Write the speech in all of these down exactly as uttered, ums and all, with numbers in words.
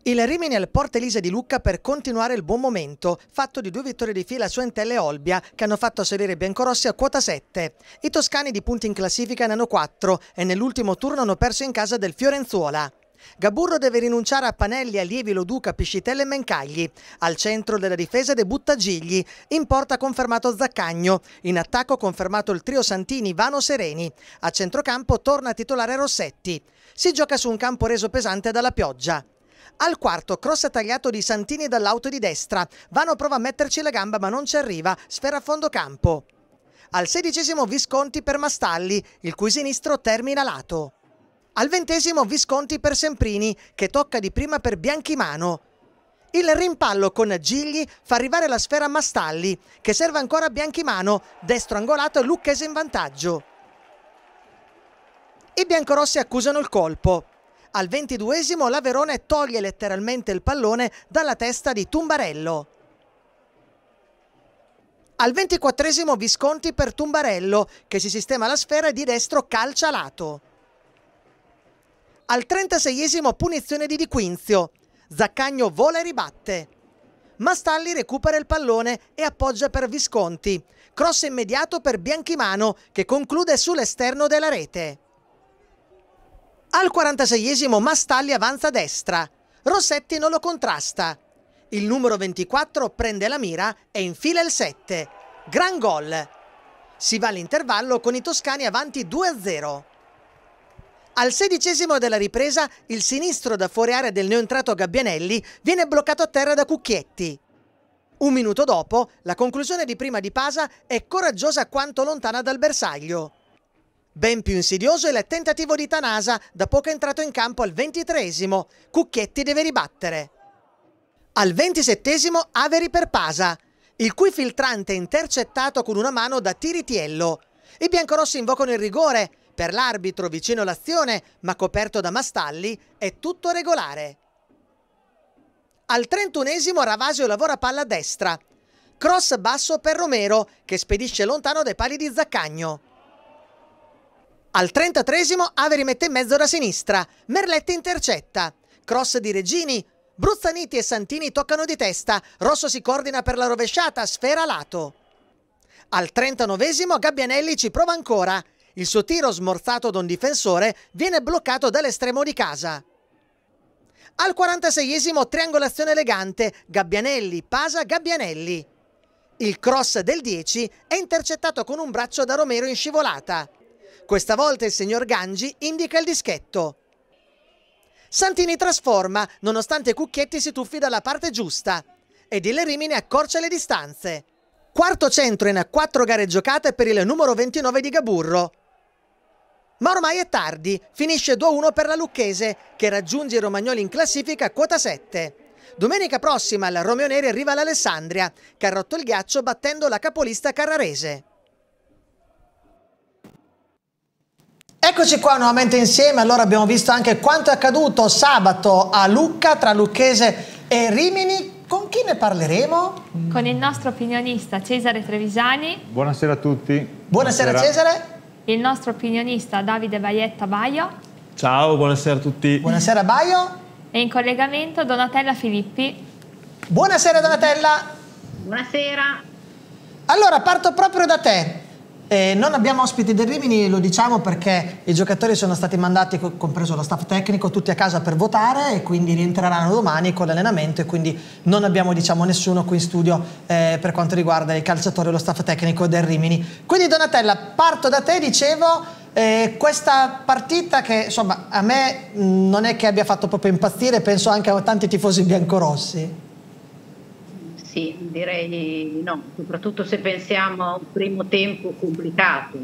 Il Rimini al Porta Elisa di Lucca per continuare il buon momento, fatto di due vittorie di fila su Entella e Olbia, che hanno fatto salire i biancorossi a quota sette. I toscani di punti in classifica ne hanno quattro e nell'ultimo turno hanno perso in casa del Fiorenzuola. Gaburro deve rinunciare a Panelli, Allievi, Loduca, Piscitello e Mencagli. Al centro della difesa debutta Gigli. In porta ha confermato Zaccagno. In attacco ha confermato il trio Santini, Vano, Sereni. A centrocampo torna a titolare Rossetti. Si gioca su un campo reso pesante dalla pioggia. Al quarto, cross tagliato di Santini dall'auto di destra. Vano prova a metterci la gamba ma non ci arriva, sfera a fondo campo. Al sedicesimo Visconti per Mastalli, il cui sinistro termina lato. Al ventesimo Visconti per Semprini, che tocca di prima per Bianchimano. Il rimpallo con Gigli fa arrivare la sfera a Mastalli, che serve ancora a Bianchimano, destro angolato e Lucchese in vantaggio. I biancorossi accusano il colpo. Al ventiduesimo la Verone toglie letteralmente il pallone dalla testa di Tumbarello. Al ventiquattresimo Visconti per Tumbarello, che si sistema la sfera e di destro calcia lato. Al trentaseiesimo punizione di Di Quinzio. Zaccagno vola e ribatte. Mastalli recupera il pallone e appoggia per Visconti. Cross immediato per Bianchimano, che conclude sull'esterno della rete. Al quarantaseiesimo Mastalli avanza a destra. Rossetti non lo contrasta. Il numero ventiquattro prende la mira e infila il sette. Gran gol. Si va all'intervallo con i toscani avanti due a zero. Al sedicesimo della ripresa il sinistro da fuori area del neoentrato Gabbianelli viene bloccato a terra da Cucchietti. Un minuto dopo la conclusione di prima di Pasa è coraggiosa quanto lontana dal bersaglio. Ben più insidioso è il tentativo di Tanasa, da poco entrato in campo al ventitreesimo. Cucchietti deve ribattere. Al ventisettesimo Averi per Pasa, il cui filtrante è intercettato con una mano da Tiritiello. I biancorossi invocano il rigore. Per l'arbitro vicino all'azione, ma coperto da Mastalli, è tutto regolare. Al trentunesimo Ravasio lavora palla a destra. Cross basso per Romero, che spedisce lontano dai pali di Zaccagno. Al trentatreesimo Averi mette in mezzo da sinistra. Merletti intercetta. Cross di Regini. Bruzzaniti e Santini toccano di testa. Rosso si coordina per la rovesciata, sfera a lato. Al trentanovesimo Gabbianelli ci prova ancora. Il suo tiro, smorzato da un difensore, viene bloccato dall'estremo di casa. Al quarantaseiesimo triangolazione elegante, Gabbianelli, Pasa, Gabbianelli. Il cross del dieci è intercettato con un braccio da Romero in scivolata. Questa volta il signor Gangi indica il dischetto. Santini trasforma, nonostante Cucchietti si tuffi dalla parte giusta. Ed il Rimini accorcia le distanze. Quarto centro in quattro gare giocate per il numero ventinove di Gaburro. Ma ormai è tardi, finisce due a uno per la Lucchese, che raggiunge i romagnoli in classifica a quota sette. Domenica prossima il Romeo Neri arriva all'Alessandria, che ha rotto il ghiaccio battendo la capolista carrarese. Eccoci qua nuovamente insieme. Allora abbiamo visto anche quanto è accaduto sabato a Lucca tra Lucchese e Rimini. Con chi ne parleremo? Con il nostro opinionista Cesare Trevisani. Buonasera a tutti. Buonasera, Buonasera. Cesare. Il nostro opinionista Davide Baietta Baio. Ciao, buonasera a tutti. Buonasera Baio. E in collegamento Donatella Filippi. Buonasera Donatella. Buonasera. Allora parto proprio da te. Eh, non abbiamo ospiti del Rimini, lo diciamo perché i giocatori sono stati mandati, compreso lo staff tecnico, tutti a casa per votare e quindi rientreranno domani con l'allenamento e quindi non abbiamo, diciamo, nessuno qui in studio eh, per quanto riguarda i calciatori e lo staff tecnico del Rimini. Quindi Donatella, parto da te, dicevo, eh, questa partita che insomma a me mh, non è che abbia fatto proprio impazzire, penso anche a tanti tifosi biancorossi. Sì, direi di no, soprattutto se pensiamo a un primo tempo complicato.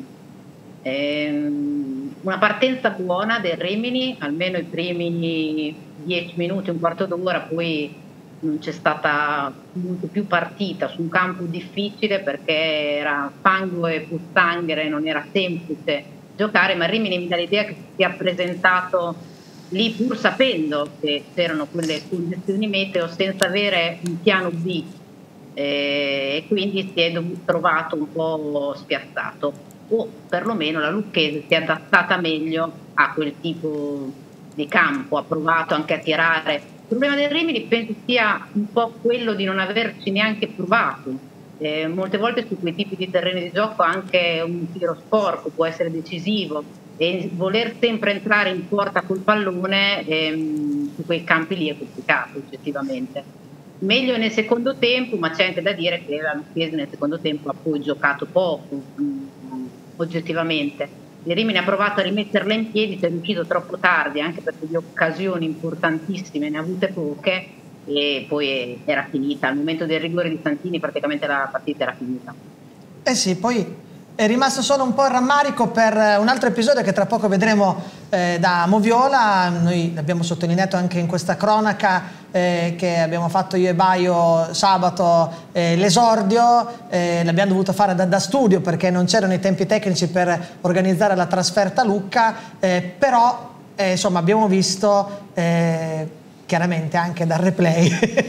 Ehm, una partenza buona del Rimini, almeno i primi dieci minuti, un quarto d'ora, poi non c'è stata molto più partita su un campo difficile perché era fango e pozzanghere, non era semplice giocare, ma il Rimini mi dà l'idea che si sia presentato lì pur sapendo che c'erano quelle condizioni meteo senza avere un piano B. E quindi si è trovato un po' spiazzato, o perlomeno la Lucchese si è adattata meglio a quel tipo di campo, ha provato anche a tirare problema del Rimini penso sia un po' quello di non averci neanche provato. Eh, molte volte su quei tipi di terreni di gioco anche un tiro sporco può essere decisivo e voler sempre entrare in porta col pallone ehm, su quei campi lì è complicato oggettivamente. Meglio nel secondo tempo, ma c'è anche da dire che la Lucchese nel secondo tempo ha poi giocato poco mh, oggettivamente. Il Rimini ha provato a rimetterla in piedi, ci è riuscito troppo tardi anche perché di occasioni importantissime ne ha avute poche e poi era finita. Al momento del rigore di Santini praticamente la partita era finita. Eh sì, poi è rimasto solo un po' il rammarico per un altro episodio che tra poco vedremo eh, da Moviola. Noi l'abbiamo sottolineato anche in questa cronaca eh, che abbiamo fatto io e Baio sabato, eh, l'esordio eh, l'abbiamo dovuto fare da, da studio perché non c'erano i tempi tecnici per organizzare la trasferta a Lucca, eh, però eh, insomma abbiamo visto eh, chiaramente anche dal replay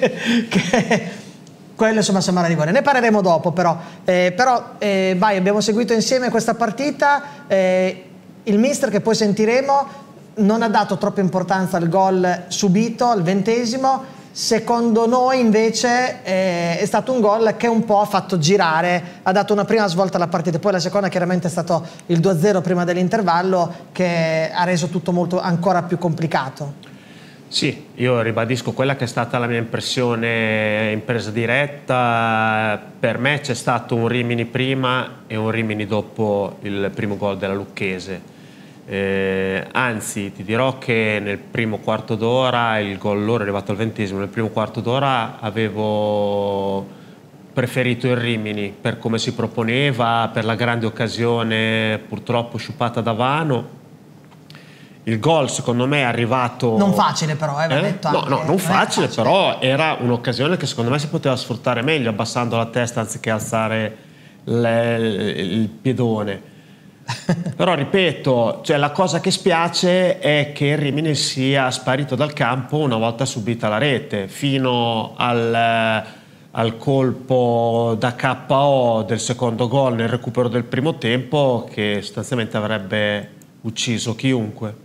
che quello insomma sembra rigore. Ne parleremo dopo però. Eh, però eh, vai, abbiamo seguito insieme questa partita. Eh, il mister, che poi sentiremo, non ha dato troppa importanza al gol subito al ventesimo. Secondo noi invece eh, è stato un gol che un po' ha fatto girare, ha dato una prima svolta alla partita, poi la seconda chiaramente è stato il due a zero prima dell'intervallo che ha reso tutto molto ancora più complicato. Sì, io ribadisco quella che è stata la mia impressione in presa diretta. Per me c'è stato un Rimini prima e un Rimini dopo il primo gol della Lucchese. Eh, anzi, ti dirò che nel primo quarto d'ora, il gol loro è arrivato al ventesimo, nel primo quarto d'ora avevo preferito il Rimini per come si proponeva, per la grande occasione purtroppo sciupata da Vano. Il gol secondo me è arrivato... Non facile però, eh, va eh? detto No, anche, no, non, non facile, facile, però era un'occasione che secondo me si poteva sfruttare meglio, abbassando la testa anziché alzare le, il piedone. Però ripeto, cioè, la cosa che spiace è che il Rimini sia sparito dal campo una volta subita la rete, fino al, al colpo da K O del secondo gol nel recupero del primo tempo, che sostanzialmente avrebbe ucciso chiunque.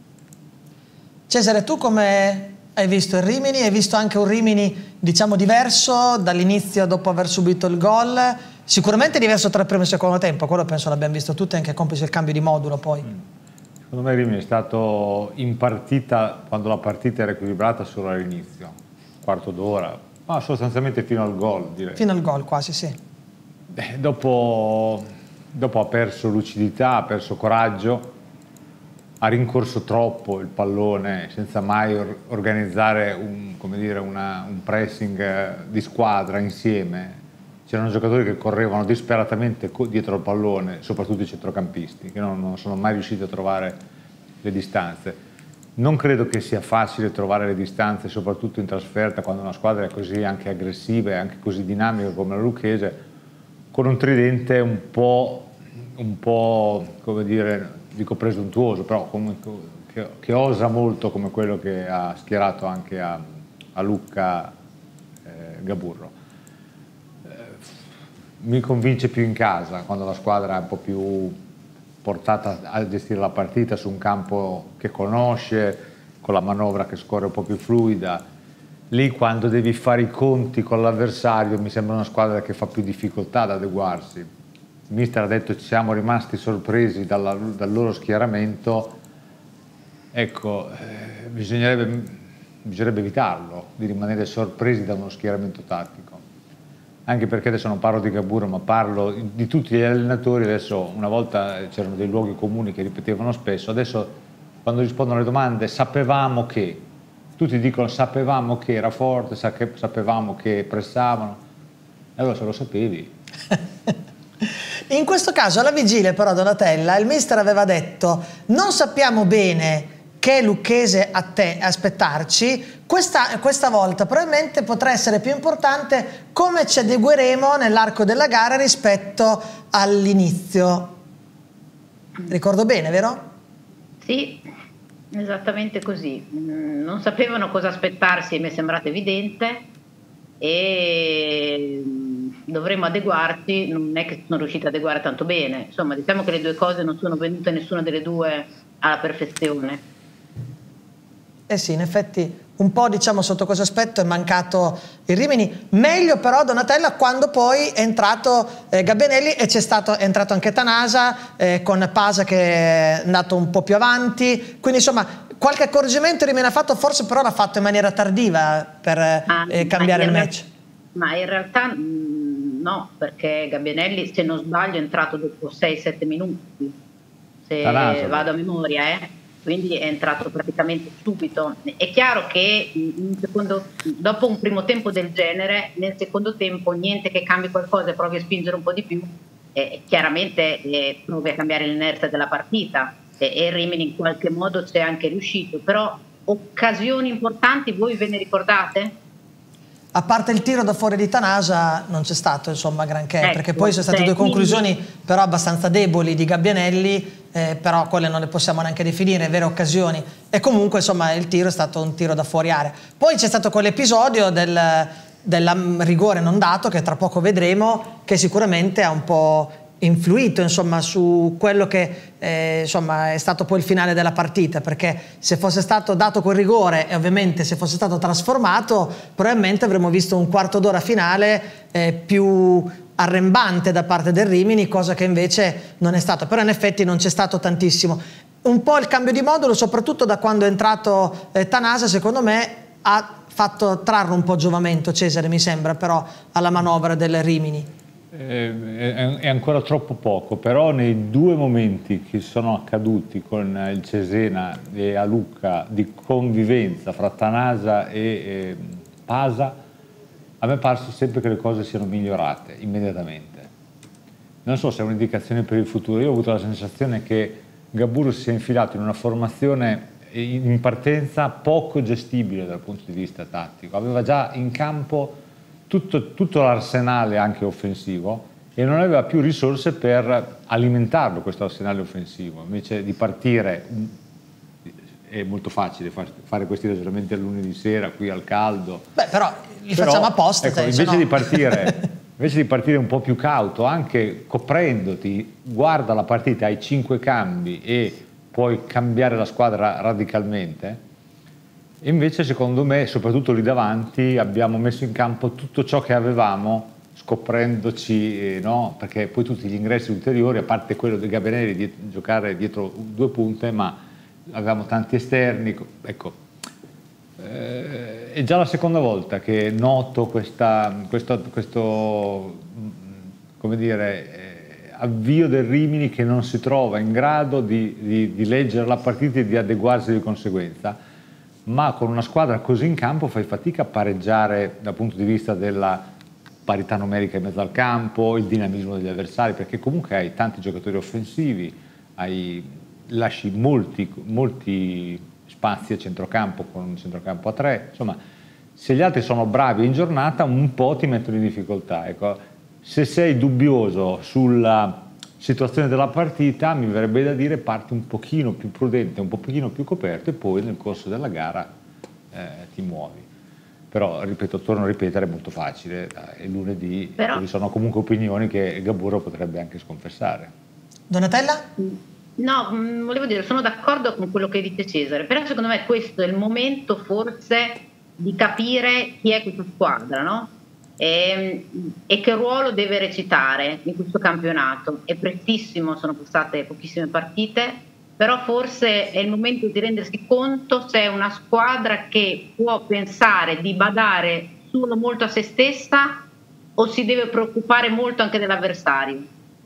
Cesare, tu come hai visto il Rimini? Hai visto anche un Rimini, diciamo, diverso dall'inizio dopo aver subito il gol? Sicuramente diverso tra il primo e il secondo tempo, quello penso l'abbiamo visto tutti, anche complice il cambio di modulo poi. Secondo me il Rimini è stato in partita, quando la partita era equilibrata, solo all'inizio, quarto d'ora, ma sostanzialmente fino al gol, direi. Fino al gol quasi, sì. Eh, dopo, dopo ha perso lucidità, ha perso coraggio, ha rincorso troppo il pallone senza mai or organizzare un, come dire, una, un pressing di squadra insieme. C'erano giocatori che correvano disperatamente dietro il pallone, soprattutto i centrocampisti, che non, non sono mai riusciti a trovare le distanze. Non credo che sia facile trovare le distanze, soprattutto in trasferta, quando una squadra è così anche aggressiva e anche così dinamica come la Lucchese, con un tridente un po', un po', come dire, dico presuntuoso, però comunque che, che osa molto, come quello che ha schierato anche a, a Lucca eh, Gaburro. Eh, mi convince più in casa, quando la squadra è un po' più portata a gestire la partita su un campo che conosce, con la manovra che scorre un po' più fluida. Lì, quando devi fare i conti con l'avversario, mi sembra una squadra che fa più difficoltà ad adeguarsi. Il mister ha detto ci siamo rimasti sorpresi dalla, dal loro schieramento. Ecco, eh, bisognerebbe, bisognerebbe evitarlo, di rimanere sorpresi da uno schieramento tattico. Anche perché adesso non parlo di Gaburro, ma parlo di tutti gli allenatori. Adesso, una volta c'erano dei luoghi comuni che ripetevano spesso, adesso quando rispondono alle domande sapevamo che, tutti dicono sapevamo che era forte, sapevamo che pressavano, e allora se lo sapevi... In questo caso alla vigilia però, Donatella, il mister aveva detto non sappiamo bene che Lucchese a te aspettarci, questa, questa volta probabilmente potrà essere più importante come ci adegueremo nell'arco della gara rispetto all'inizio. Ricordo bene, vero? Sì, esattamente così. Non sapevano cosa aspettarsi, mi è sembrato evidente, e dovremmo adeguarci. Non è che sono riuscita ad adeguare tanto bene, insomma diciamo che le due cose non sono venute nessuna delle due alla perfezione. Eh sì, in effetti un po', diciamo, sotto questo aspetto è mancato il Rimini. Meglio però, Donatella, quando poi è entrato eh, Gabbianelli e c'è stato, è entrato anche Tanasa, eh, con Pasa che è andato un po' più avanti, quindi insomma qualche accorgimento il Rimini ha fatto, forse però l'ha fatto in maniera tardiva per ah, eh, cambiare il match. Ma in realtà mh, no, perché Gabbianelli, se non sbaglio, è entrato dopo sei sette minuti, se Tanasa, vado a memoria, eh. Quindi è entrato praticamente subito. È chiaro che in secondo, dopo un primo tempo del genere, nel secondo tempo niente che cambi qualcosa e provi a spingere un po' di più, eh, chiaramente eh, provi a cambiare l'inerzia della partita, eh, e il Rimini in qualche modo c'è anche riuscito, però occasioni importanti voi ve ne ricordate? A parte il tiro da fuori di Tanasa non c'è stato insomma granché, ecco, perché poi sono state cioè, due conclusioni quindi... però abbastanza deboli di Gabbianelli, eh, però quelle non le possiamo neanche definire vere occasioni, e comunque insomma il tiro è stato un tiro da fuori area. Poi c'è stato quell'episodio del, del rigore non dato, che tra poco vedremo, che sicuramente ha un po' influito insomma su quello che eh, insomma è stato poi il finale della partita, perché se fosse stato dato quel rigore e ovviamente se fosse stato trasformato, probabilmente avremmo visto un quarto d'ora finale eh, più arrembante da parte del Rimini, cosa che invece non è stato, però in effetti non c'è stato tantissimo. Un po' il cambio di modulo, soprattutto da quando è entrato eh, Tanasa, secondo me ha fatto trarre un po' giovamento, Cesare, mi sembra, però alla manovra del Rimini. È ancora troppo poco, però nei due momenti che sono accaduti con il Cesena e a Lucca di convivenza fra Tanasa e eh, Pasa, a me è parso sempre che le cose siano migliorate immediatamente. Non so se è un'indicazione per il futuro. Io ho avuto la sensazione che Gaburo si sia infilato in una formazione in partenza poco gestibile dal punto di vista tattico. Aveva già in campo tutto, tutto l'arsenale anche offensivo e non aveva più risorse per alimentarlo questo arsenale offensivo. Invece di partire, è molto facile fare questi ragionamenti a lunedì sera qui al caldo. Beh, però li però, facciamo apposta. Ecco, cioè, invece, no. di partire, invece di partire un po' più cauto, anche coprendoti, guarda la partita, hai cinque cambi e puoi cambiare la squadra radicalmente. Invece secondo me, soprattutto lì davanti, abbiamo messo in campo tutto ciò che avevamo, scoprendoci, eh, no? Perché poi tutti gli ingressi ulteriori, a parte quello di Gabbianelli di giocare dietro due punte, ma avevamo tanti esterni, ecco. Eh, è già la seconda volta che noto questa, questo, questo come dire, eh, avvio del Rimini che non si trova in grado di, di, di leggere la partita e di adeguarsi di conseguenza, ma con una squadra così in campo fai fatica a pareggiare dal punto di vista della parità numerica in mezzo al campo, il dinamismo degli avversari, perché comunque hai tanti giocatori offensivi, hai, lasci molti, molti spazi a centrocampo con un centrocampo a tre, insomma se gli altri sono bravi in giornata un po' ti mettono in difficoltà. Ecco, se sei dubbioso sulla situazione della partita, mi verrebbe da dire parti un pochino più prudente, un pochino più coperto e poi nel corso della gara eh, ti muovi. Però, ripeto, torno a ripetere, è molto facile, è lunedì, però ci sono comunque opinioni che Gaburo potrebbe anche sconfessare. Donatella? No, mh, volevo dire, sono d'accordo con quello che dice Cesare, però secondo me questo è il momento forse di capire chi è questa squadra, no? E, e che ruolo deve recitare in questo campionato. È prestissimo, sono passate pochissime partite, però forse è il momento di rendersi conto se è una squadra che può pensare di badare solo molto a se stessa o si deve preoccupare molto anche dell'avversario.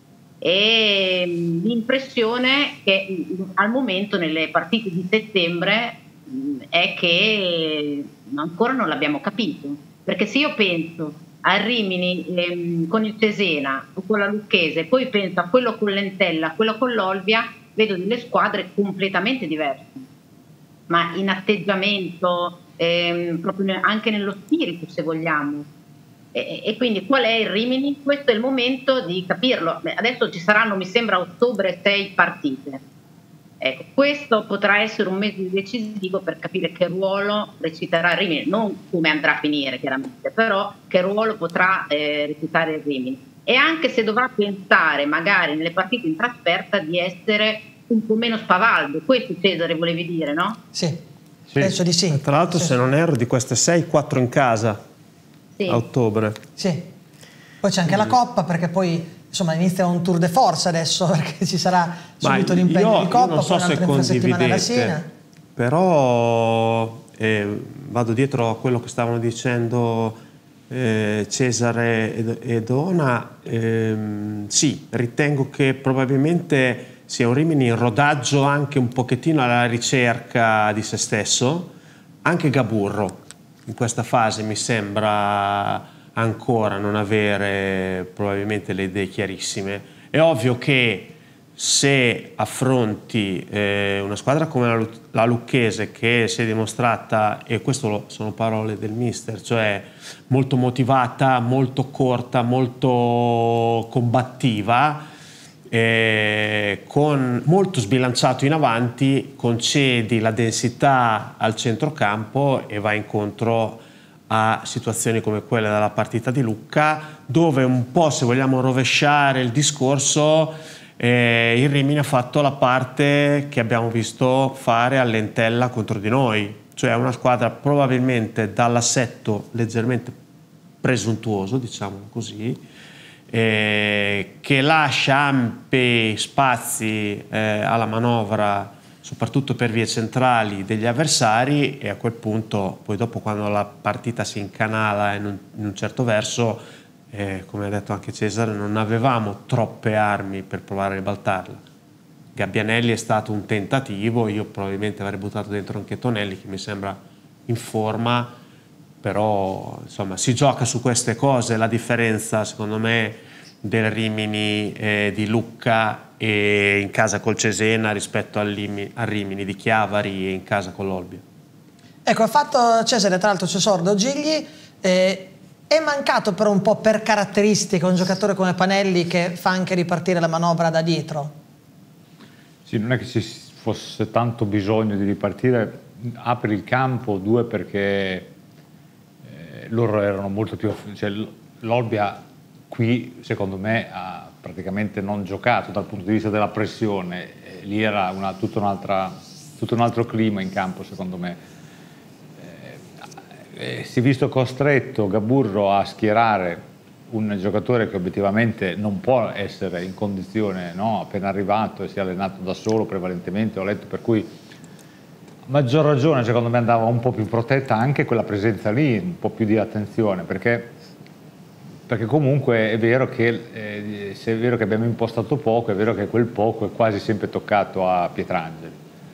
E l'impressione che al momento nelle partite di settembre è che ancora non l'abbiamo capito, perché se io penso al Rimini ehm, con il Cesena o con la Lucchese, poi penso a quello con l'Entella, a quello con l'Olbia, vedo delle squadre completamente diverse, ma in atteggiamento, ehm, proprio anche nello spirito, se vogliamo. E, e quindi qual è il Rimini? Questo è il momento di capirlo. Beh, adesso ci saranno, mi sembra, a ottobre sei partite. Ecco, questo potrà essere un mese decisivo per capire che ruolo reciterà il Rimini, non come andrà a finire chiaramente, però che ruolo potrà eh, recitare il Rimini. E anche se dovrà pensare magari nelle partite in trasferta di essere un po' meno spavaldo, questo Cesare volevi dire, no? Sì. Sì. Penso di sì. Tra l'altro, sì. se non erro, di queste sei, quattro in casa Sì. a ottobre. Sì. Poi c'è anche la Coppa, perché poi insomma inizia un tour de force adesso, perché ci sarà subito Ma l'impegno io, di Coppa, io non so poi se un'altra infrasettimana alla condividete, Siena. però eh, vado dietro a quello che stavano dicendo eh, Cesare ed, e Dona. Ehm, sì, ritengo che probabilmente sia un Rimini in rodaggio anche un pochettino alla ricerca di se stesso. Anche Gaburro in questa fase mi sembra ancora non avere probabilmente le idee chiarissime. È ovvio che se affronti eh, una squadra come la, la Lucchese, che si è dimostrata, e questo sono parole del mister, cioè molto motivata, molto corta, molto combattiva, eh, con molto sbilanciato in avanti, concedi la densità al centrocampo e va incontro a situazioni come quelle della partita di Lucca, dove un po', se vogliamo rovesciare il discorso, eh, il Rimini ha fatto la parte che abbiamo visto fare all'Entella contro di noi, cioè una squadra probabilmente dall'assetto leggermente presuntuoso, diciamo così, eh, che lascia ampi spazi eh, alla manovra, soprattutto per vie centrali degli avversari, e a quel punto, poi dopo, quando la partita si incanala in un, in un certo verso, eh, come ha detto anche Cesare, non avevamo troppe armi per provare a ribaltarla. Gabbianelli è stato un tentativo, io probabilmente avrei buttato dentro anche Tonelli, che mi sembra in forma, però insomma si gioca su queste cose. La differenza, secondo me, del Rimini eh, di Lucca e in casa col Cesena rispetto al, Limini, al Rimini di Chiavari e in casa con l'Olbia. Ecco, ha fatto Cesare, tra l'altro c'è sordo Gigli, eh, è mancato però un po' per caratteristiche un giocatore come Panelli che fa anche ripartire la manovra da dietro? Sì, non è che ci fosse tanto bisogno di ripartire, apri il campo, due perché eh, loro erano molto più, cioè l'Olbia qui secondo me ha praticamente non giocato dal punto di vista della pressione, eh, lì era una, tutto, un'altra, tutto un altro clima in campo secondo me. Eh, eh, si è visto costretto Gaburro a schierare un giocatore che obiettivamente non può essere in condizione, no? Appena arrivato e si è allenato da solo prevalentemente, ho letto, per cui a maggior ragione secondo me andava un po' più protetta anche quella presenza lì, un po' più di attenzione, perché Perché comunque è vero, che, eh, se è vero che abbiamo impostato poco, è vero che quel poco è quasi sempre toccato a Pietrangeli.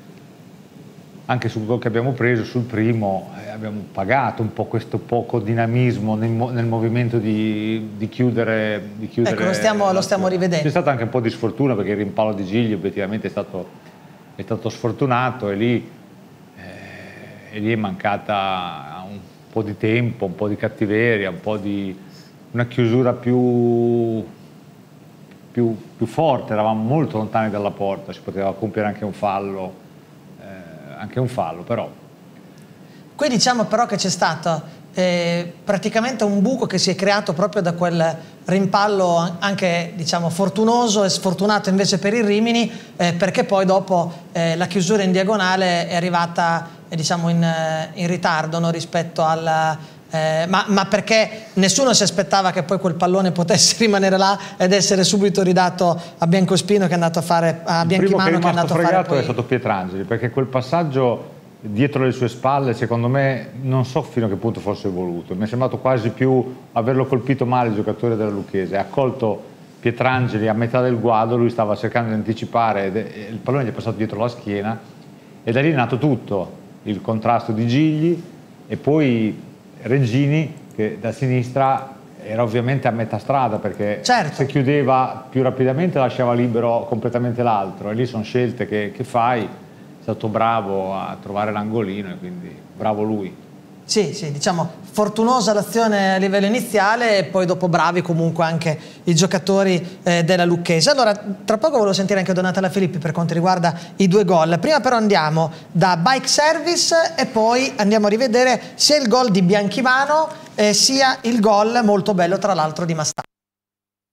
Anche sul gol che abbiamo preso, sul primo, eh, abbiamo pagato un po' questo poco dinamismo nel, nel movimento di, di chiudere, di chiudere. Ecco, lo stiamo, lo stiamo rivedendo. C'è stata anche un po' di sfortuna, perché il rimpallo di Gigli obiettivamente è stato, è stato sfortunato, e lì, eh, e lì è mancata un po' di tempo, un po' di cattiveria, un po' di una chiusura più, più, più forte. Eravamo molto lontani dalla porta, si poteva compiere anche un fallo, eh, anche un fallo però. Qui diciamo però che c'è stato eh, praticamente un buco che si è creato proprio da quel rimpallo anche, diciamo, fortunoso e sfortunato invece per il Rimini, eh, perché poi dopo eh, la chiusura in diagonale è arrivata eh, diciamo in, in ritardo, no, rispetto al... Eh, ma, ma perché nessuno si aspettava che poi quel pallone potesse rimanere là ed essere subito ridato a Biancospino, che è andato a fare, a Bianchimano, che è andato a fare poi... è stato Pietrangeli, perché quel passaggio dietro le sue spalle secondo me non so fino a che punto fosse voluto, mi è sembrato quasi più averlo colpito male il giocatore della Lucchese. Ha colto Pietrangeli a metà del guado, lui stava cercando di anticipare ed è, il pallone gli è passato dietro la schiena, e da lì è nato tutto, il contrasto di Gigli e poi Regini, che da sinistra era ovviamente a metà strada, perché certo, se chiudeva più rapidamente lasciava libero completamente l'altro, e lì sono scelte che, che fai. È stato bravo a trovare l'angolino e quindi bravo lui. Sì, sì, diciamo fortunosa l'azione a livello iniziale, e poi dopo bravi comunque anche i giocatori eh, della Lucchese. Allora, tra poco volevo sentire anche Donatella Filippi per quanto riguarda i due gol. Prima però andiamo da Bike Service e poi andiamo a rivedere sia il gol di Bianchimano eh, sia il gol molto bello tra l'altro di Mastà.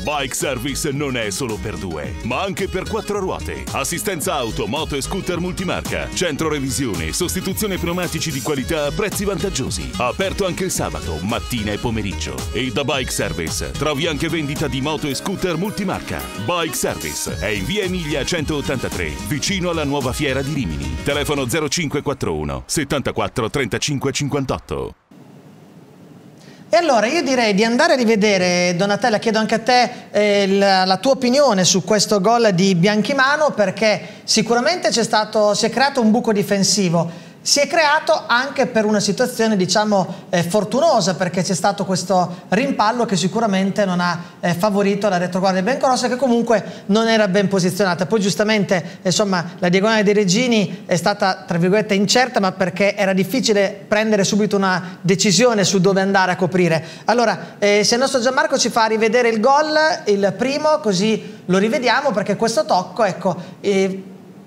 Bike Service non è solo per due, ma anche per quattro ruote. Assistenza auto, moto e scooter multimarca. Centro revisione, sostituzione pneumatici di qualità a prezzi vantaggiosi. Aperto anche il sabato, mattina e pomeriggio. E da Bike Service trovi anche vendita di moto e scooter multimarca. Bike Service è in via Emilia centottantatré, vicino alla nuova fiera di Rimini. Telefono zero cinque quattro uno settantaquattro trentacinque cinquantotto. E allora io direi di andare a rivedere, Donatella, chiedo anche a te eh, la, la tua opinione su questo gol di Bianchimano, perché sicuramente c'è stato, si è creato un buco difensivo. Si è creato anche per una situazione, diciamo, eh, fortunosa, perché c'è stato questo rimpallo che sicuramente non ha eh, favorito la retroguardia biancorossa, che comunque non era ben posizionata. Poi giustamente, insomma, la diagonale dei Reggini è stata, tra virgolette, incerta, ma perché era difficile prendere subito una decisione su dove andare a coprire. Allora, eh, se il nostro Gianmarco ci fa rivedere il gol, il primo, così lo rivediamo, perché questo tocco, ecco... Eh,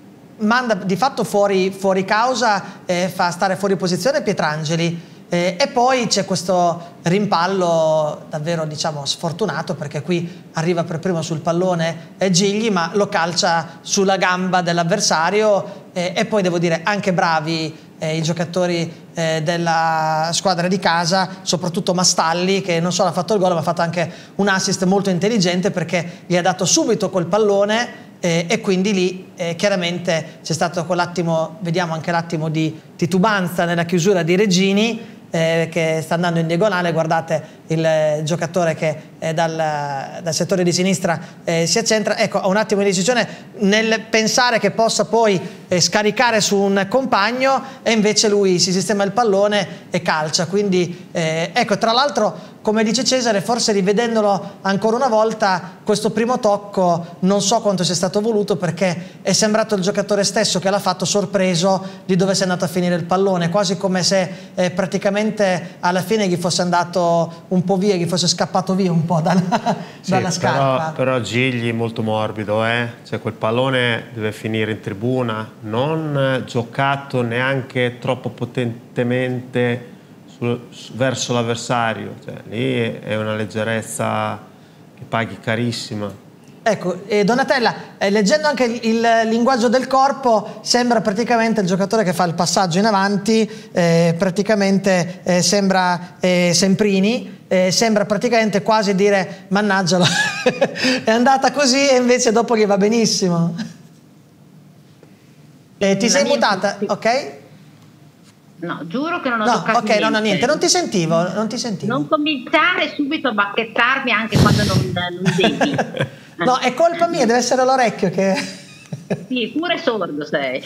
manda di fatto fuori, fuori causa, eh, fa stare fuori posizione Pietrangeli, eh, e poi c'è questo rimpallo davvero, diciamo, sfortunato, perché qui arriva per primo sul pallone eh, Gigli, ma lo calcia sulla gamba dell'avversario, eh, e poi devo dire anche bravi eh, i giocatori eh, della squadra di casa, soprattutto Mastalli, che non solo ha fatto il gol ma ha fatto anche un assist molto intelligente, perché gli ha dato subito col pallone. Eh, e quindi lì eh, chiaramente c'è stato quell'attimo, vediamo anche l'attimo di titubanza nella chiusura di Reggini, eh, che sta andando in diagonale. Guardate il eh, giocatore che eh, dal, dal settore di sinistra eh, si accentra, ecco, ha un attimo di decisione nel pensare che possa poi eh, scaricare su un compagno, e invece lui si sistema il pallone e calcia. Quindi eh, ecco, tra l'altro, come dice Cesare, forse rivedendolo ancora una volta, questo primo tocco non so quanto sia stato voluto, perché è sembrato il giocatore stesso che l'ha fatto sorpreso di dove sia andato a finire il pallone, quasi come se eh, praticamente alla fine gli fosse andato un po' via, gli fosse scappato via un po' dalla, sì, dalla scarpa. Però, però Gigli molto morbido, eh? Cioè quel pallone deve finire in tribuna, non giocato neanche troppo potentemente verso l'avversario, cioè, lì è una leggerezza che paghi carissima. Ecco, eh, Donatella, eh, leggendo anche il, il linguaggio del corpo, sembra praticamente il giocatore che fa il passaggio in avanti, eh, praticamente eh, sembra eh, Semprini, eh, sembra praticamente quasi dire mannaggialo, è andata così, e invece dopo gli va benissimo. Eh, ti sei mutata, ok? No, giuro che non ho no, toccato ok, niente. no, no, niente, non ti sentivo, non ti sentivo. Non cominciare subito a bacchettarmi anche quando non, non devi. No, è colpa mia, deve essere l'orecchio che... Sì, pure sordo sei.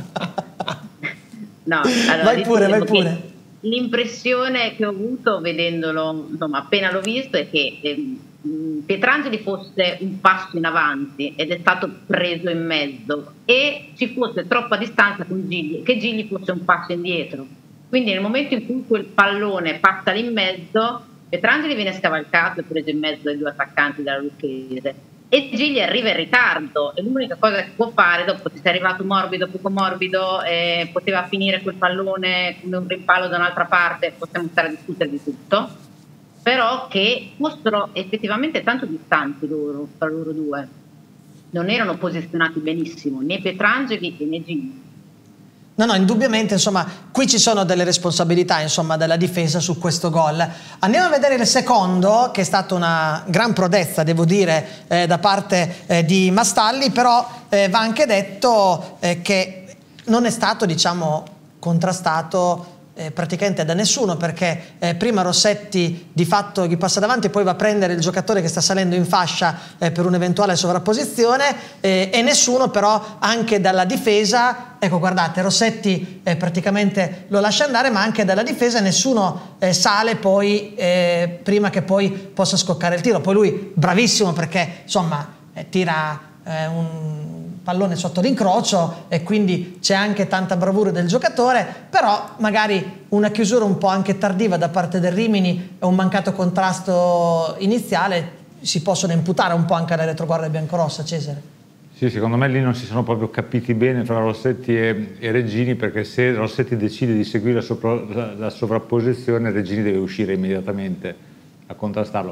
No, allora, vai pure, vai pure. L'impressione che ho avuto vedendolo, insomma, appena l'ho visto, è che eh, Pietrangeli fosse un passo in avanti ed è stato preso in mezzo, e ci fosse troppa distanza con Gigli, che Gigli fosse un passo indietro. Quindi nel momento in cui quel pallone passa lì in mezzo, Pietrangeli viene scavalcato e preso in mezzo dai due attaccanti della Lucchese, e Gigli arriva in ritardo, e l'unica cosa che può fare, dopo ti sei arrivato morbido, poco morbido, eh, poteva finire quel pallone come un rimpallo da un'altra parte, possiamo stare a discutere di tutto, però che fossero effettivamente tanto distanti loro, tra loro due, non erano posizionati benissimo né Pietrangeli né Gigli. No, no, indubbiamente, insomma, qui ci sono delle responsabilità, insomma, della difesa su questo gol. Andiamo a vedere il secondo, che è stata una gran prodezza, devo dire, eh, da parte eh, di Mastalli, però eh, va anche detto eh, che non è stato, diciamo, contrastato Eh, praticamente da nessuno, perché eh, prima Rossetti di fatto gli passa davanti, poi va a prendere il giocatore che sta salendo in fascia eh, per un'eventuale sovrapposizione, eh, e nessuno però anche dalla difesa, ecco guardate, Rossetti eh, praticamente lo lascia andare, ma anche dalla difesa nessuno eh, sale poi eh, prima che poi possa scoccare il tiro. Poi lui bravissimo, perché insomma eh, tira eh, un pallone sotto l'incrocio, e quindi c'è anche tanta bravura del giocatore, però magari una chiusura un po' anche tardiva da parte del Rimini e un mancato contrasto iniziale si possono imputare un po' anche alla retroguardia biancorossa. Cesare? Sì, secondo me lì non si sono proprio capiti bene fra Rossetti e, e Reggini, perché se Rossetti decide di seguire la, sopra, la, la sovrapposizione, Reggini deve uscire immediatamente a contrastarlo.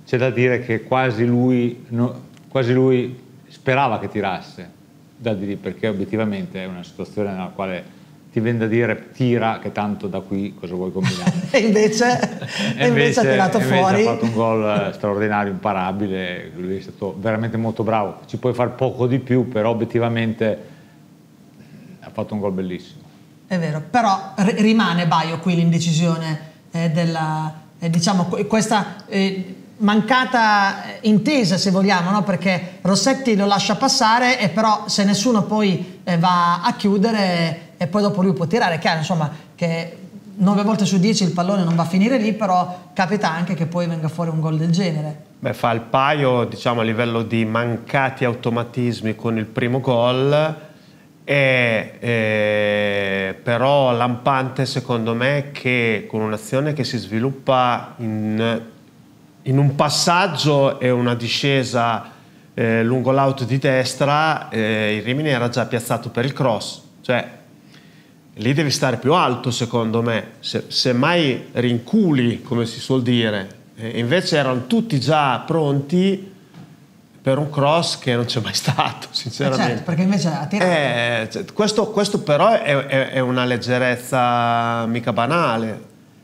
c'è da dire che quasi lui, no, quasi lui sperava che tirasse, da dire, perché obiettivamente è una situazione nella quale ti viene da dire tira, che tanto da qui cosa vuoi combinare. e invece, e invece, invece ha tirato invece fuori. ha fatto un gol straordinario, imparabile, lui è stato veramente molto bravo, ci puoi fare poco di più, però obiettivamente ha fatto un gol bellissimo. È vero, però rimane Baio qui l'indecisione eh, della, eh, diciamo, questa eh, mancata intesa, se vogliamo, no? Perché Rossetti lo lascia passare, e però se nessuno poi eh, va a chiudere e poi dopo lui può tirare, è chiaro, insomma, che nove volte su dieci il pallone non va a finire lì, però capita anche che poi venga fuori un gol del genere. Beh, fa il paio, diciamo, a livello di mancati automatismi con il primo gol. È, è però lampante secondo me che con un'azione che si sviluppa in, in un passaggio e una discesa eh, lungo l'auto di destra, eh, il Rimini era già piazzato per il cross, cioè lì devi stare più alto secondo me, se, se mai rinculi, come si suol dire, eh, invece erano tutti già pronti per un cross che non c'è mai stato, sinceramente. Eh certo, perché invece ha tirato. Eh, cioè, questo, questo però è, è, è una leggerezza mica banale,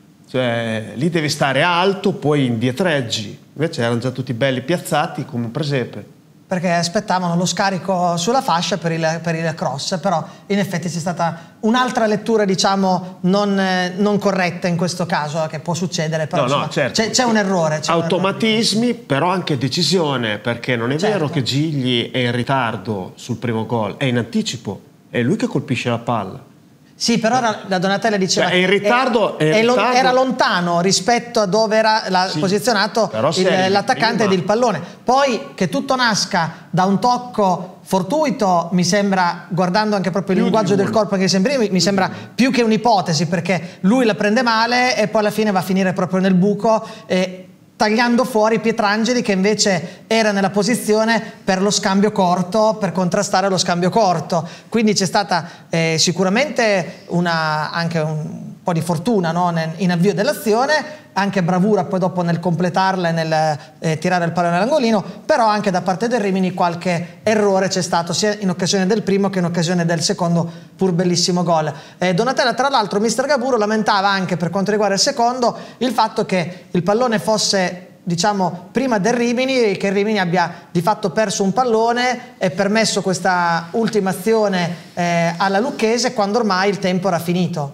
cioè lì devi stare alto, poi indietreggi, invece erano già tutti belli piazzati come un presepe. Perché aspettavano lo scarico sulla fascia per il, per il cross, però in effetti c'è stata un'altra lettura, diciamo, non, eh, non corretta in questo caso, che può succedere, però no, no, certo. c'è un errore. Automatismi, un errore. Però anche decisione, perché non è certo. vero che Gigli è in ritardo sul primo gol, è in anticipo, è lui che colpisce la palla. Sì, però la Donatella diceva cioè, è in ritardo, è, è in ritardo. Era lontano rispetto a dove era la, sì, posizionato l'attaccante ed il pallone. Poi che tutto nasca da un tocco fortuito, mi sembra, guardando anche proprio il linguaggio del corpo che sembra, mi sembra più che un'ipotesi, perché lui la prende male e poi alla fine va a finire proprio nel buco, e tagliando fuori Pietrangeli, che invece era nella posizione per lo scambio corto, per contrastare lo scambio corto. Quindi c'è stata eh, sicuramente una, anche un po' di fortuna, no? In avvio dell'azione, anche bravura poi dopo nel completarla e nel eh, tirare il pallone all'angolino, però anche da parte del Rimini qualche errore c'è stato, sia in occasione del primo che in occasione del secondo pur bellissimo gol. Eh, Donatella, tra l'altro, mister Gaburo lamentava anche per quanto riguarda il secondo il fatto che il pallone fosse, diciamo, prima del Rimini, e che il Rimini abbia di fatto perso un pallone e permesso questa ultima azione eh, alla Lucchese quando ormai il tempo era finito.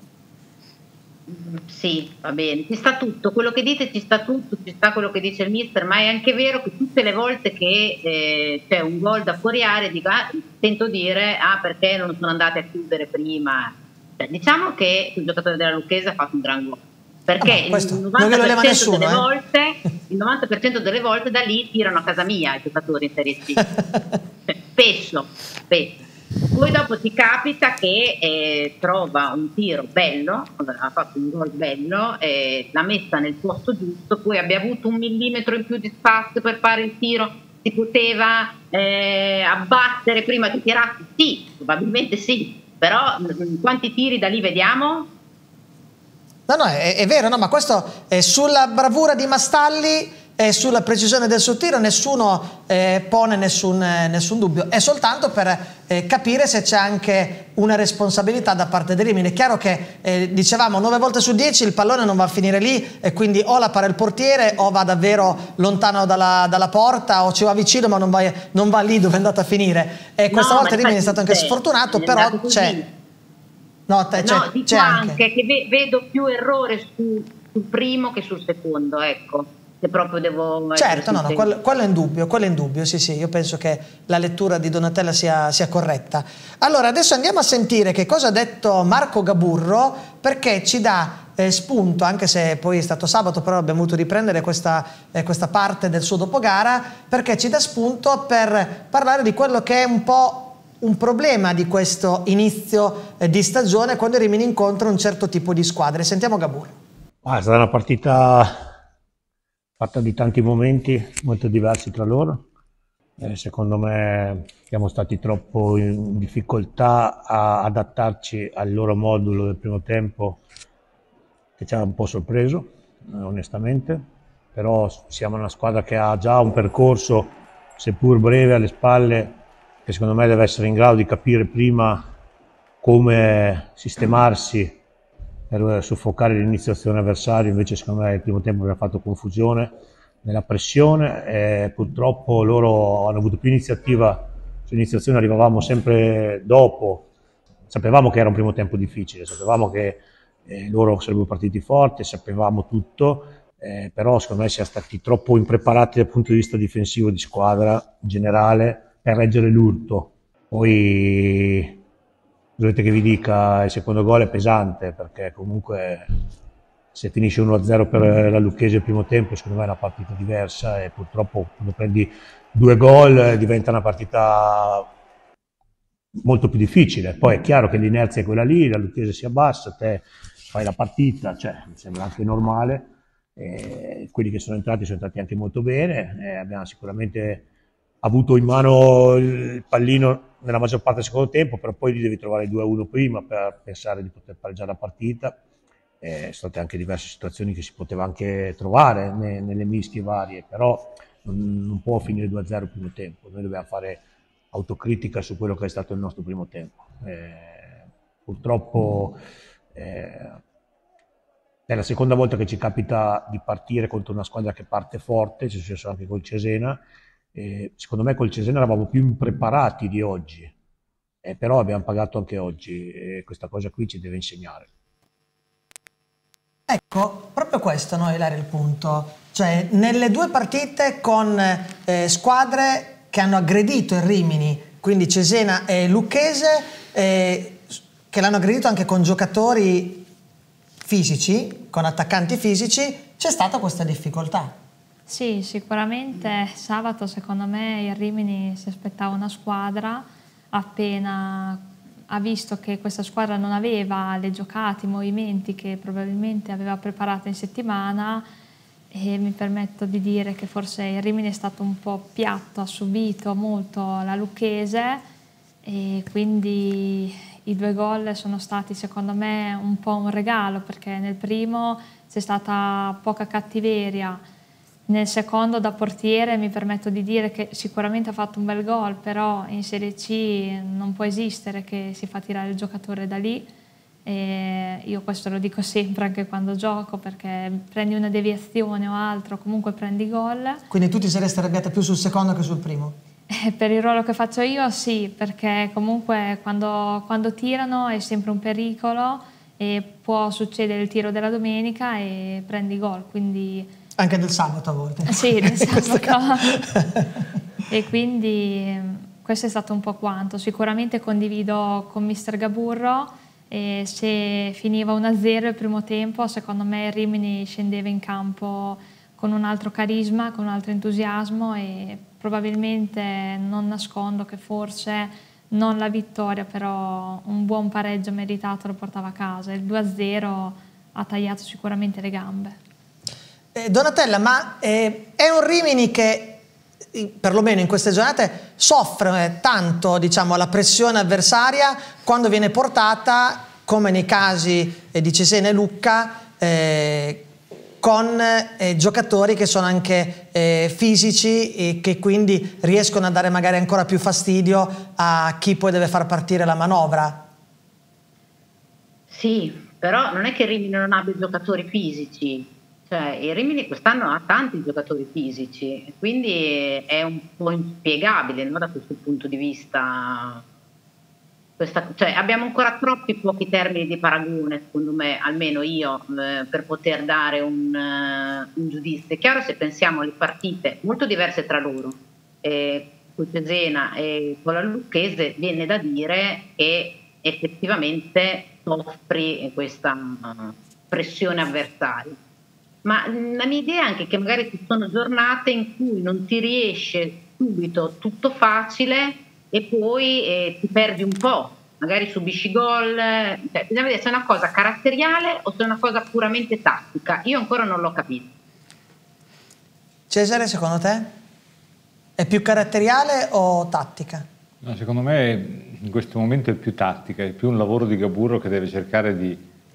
Sì, va bene, ci sta tutto, quello che dite ci sta tutto, ci sta quello che dice il mister, ma è anche vero che tutte le volte che eh, c'è un gol da fuori area dico, ah, sento dire ah perché non sono andate a chiudere prima, cioè, diciamo che il giocatore della Lucchese ha fatto un gran gol, perché ah, il novanta per cento nessuno, delle eh? volte il novanta per cento delle volte da lì tirano a casa mia i giocatori in Serie C. Cioè, spesso, spesso. Poi dopo ti capita che eh, trova un tiro bello, ha fatto un gol bello, eh, l'ha messa nel posto giusto, poi abbia avuto un millimetro in più di spazio per fare il tiro, si poteva eh, abbattere prima che tirassi? Sì, probabilmente sì, però mh, quanti tiri da lì vediamo? No, no, è, è vero, no, ma questo è sulla bravura di Mastalli e sulla precisione del suo tiro nessuno eh, pone nessun, eh, nessun dubbio, è soltanto per eh, capire se c'è anche una responsabilità da parte del Rimini. È chiaro che eh, dicevamo nove volte su dieci il pallone non va a finire lì, e quindi o la para il portiere o va davvero lontano dalla, dalla porta, o ci va vicino ma non va, non va lì dove è andato a finire, e questa no, volta il Rimini è stato anche sfortunato, però c'è no, te, no, c'è anche. anche che ve, vedo più errore su, sul primo che sul secondo, ecco. Se proprio devo certo, no, no, quello, quello è indubbio, quello è indubbio, sì, sì, io penso che la lettura di Donatella sia, sia corretta. Allora, adesso andiamo a sentire che cosa ha detto Marco Gaburro, perché ci dà eh, spunto, anche se poi è stato sabato, però abbiamo voluto riprendere questa, eh, questa parte del suo dopogara, perché ci dà spunto per parlare di quello che è un po' un problema di questo inizio eh, di stagione, quando i Rimini incontra un certo tipo di squadre. Sentiamo Gaburro. Ah, è stata una partita fatta di tanti momenti molto diversi tra loro. Eh, secondo me siamo stati troppo in difficoltà a adattarci al loro modulo del primo tempo, che ci ha un po' sorpreso, eh, onestamente, però siamo una squadra che ha già un percorso, seppur breve, alle spalle, che secondo me deve essere in grado di capire prima come sistemarsi per soffocare l'iniziazione avversaria. Invece secondo me il primo tempo abbiamo fatto confusione nella pressione e purtroppo loro hanno avuto più iniziativa sull'iniziazione, arrivavamo sempre dopo, sapevamo che era un primo tempo difficile, sapevamo che eh, loro sarebbero partiti forti, sapevamo tutto, eh, però secondo me siamo stati troppo impreparati dal punto di vista difensivo di squadra in generale per reggere l'urto. Poi volete che vi dica, il secondo gol è pesante, perché comunque se finisce uno a zero per la Lucchese il primo tempo, secondo me è una partita diversa, e purtroppo quando prendi due gol diventa una partita molto più difficile. Poi è chiaro che l'inerzia è quella lì, la Lucchese si abbassa, te fai la partita, cioè mi sembra anche normale. E quelli che sono entrati sono entrati anche molto bene, e abbiamo sicuramente avuto in mano il pallino nella maggior parte del secondo tempo, però poi lì devi trovare il due a uno prima per pensare di poter pareggiare la partita. Eh, sono state anche diverse situazioni che si poteva anche trovare ne, nelle mischie varie, però non, non può finire due a zero il primo tempo. Noi dobbiamo fare autocritica su quello che è stato il nostro primo tempo. Eh, purtroppo eh, è la seconda volta che ci capita di partire contro una squadra che parte forte, ci è successo anche col Cesena. Eh, secondo me col Cesena eravamo più impreparati di oggi, eh, però abbiamo pagato anche oggi, e questa cosa qui ci deve insegnare. Ecco, proprio questo, no, Ilaria, il punto. Cioè, nelle due partite con eh, squadre che hanno aggredito il Rimini, quindi Cesena e Lucchese, eh, che l'hanno aggredito anche con giocatori fisici, con attaccanti fisici, c'è stata questa difficoltà. Sì, sicuramente sabato secondo me il Rimini si aspettava una squadra, appena ha visto che questa squadra non aveva le giocate, i movimenti che probabilmente aveva preparato in settimana, e mi permetto di dire che forse il Rimini è stato un po' piatto, ha subito molto la Lucchese, e quindi i due gol sono stati secondo me un po' un regalo, perché nel primo c'è stata poca cattiveria, nel secondo da portiere mi permetto di dire che sicuramente ha fatto un bel gol, però in Serie C non può esistere che si fa tirare il giocatore da lì, e io questo lo dico sempre anche quando gioco, perché prendi una deviazione o altro, comunque prendi gol. Quindi tu ti saresti arrabbiata più sul secondo che sul primo? Eh, per il ruolo che faccio io sì, perché comunque quando, quando tirano è sempre un pericolo e può succedere il tiro della domenica e prendi gol, quindi... Anche del sabato a volte. Sì, del sabato. E quindi questo è stato un po' quanto. Sicuramente condivido con mister Gaburro, e se finiva uno a zero il primo tempo, secondo me il Rimini scendeva in campo con un altro carisma, con un altro entusiasmo, e probabilmente non nascondo che forse non la vittoria, però un buon pareggio meritato lo portava a casa. Il due a zero ha tagliato sicuramente le gambe. Eh, Donatella, ma eh, è un Rimini che, perlomeno in queste giornate, soffre eh, tanto, diciamo, la pressione avversaria quando viene portata, come nei casi eh, di Cesena e Lucca, eh, con eh, giocatori che sono anche eh, fisici e che quindi riescono a dare magari ancora più fastidio a chi poi deve far partire la manovra. Sì, però non è che il Rimini non abbia giocatori fisici. Cioè, il Rimini quest'anno ha tanti giocatori fisici, quindi è un po' inspiegabile, no, da questo punto di vista. Questa, cioè, abbiamo ancora troppi pochi termini di paragone, secondo me, almeno io, eh, per poter dare un, uh, un giudizio. È chiaro, se pensiamo alle partite molto diverse tra loro, eh, con Cesena e con la Lucchese, viene da dire che effettivamente soffri questa uh, pressione avversaria. Ma la mia idea è anche che magari ci sono giornate in cui non ti riesce subito tutto facile e poi eh, ti perdi un po', magari subisci gol, cioè, bisogna vedere se è una cosa caratteriale o se è una cosa puramente tattica. Io ancora non l'ho capito. Cesare, secondo te? È più caratteriale o tattica? No, secondo me in questo momento è più tattica, è più un lavoro di Gaburro che deve cercare di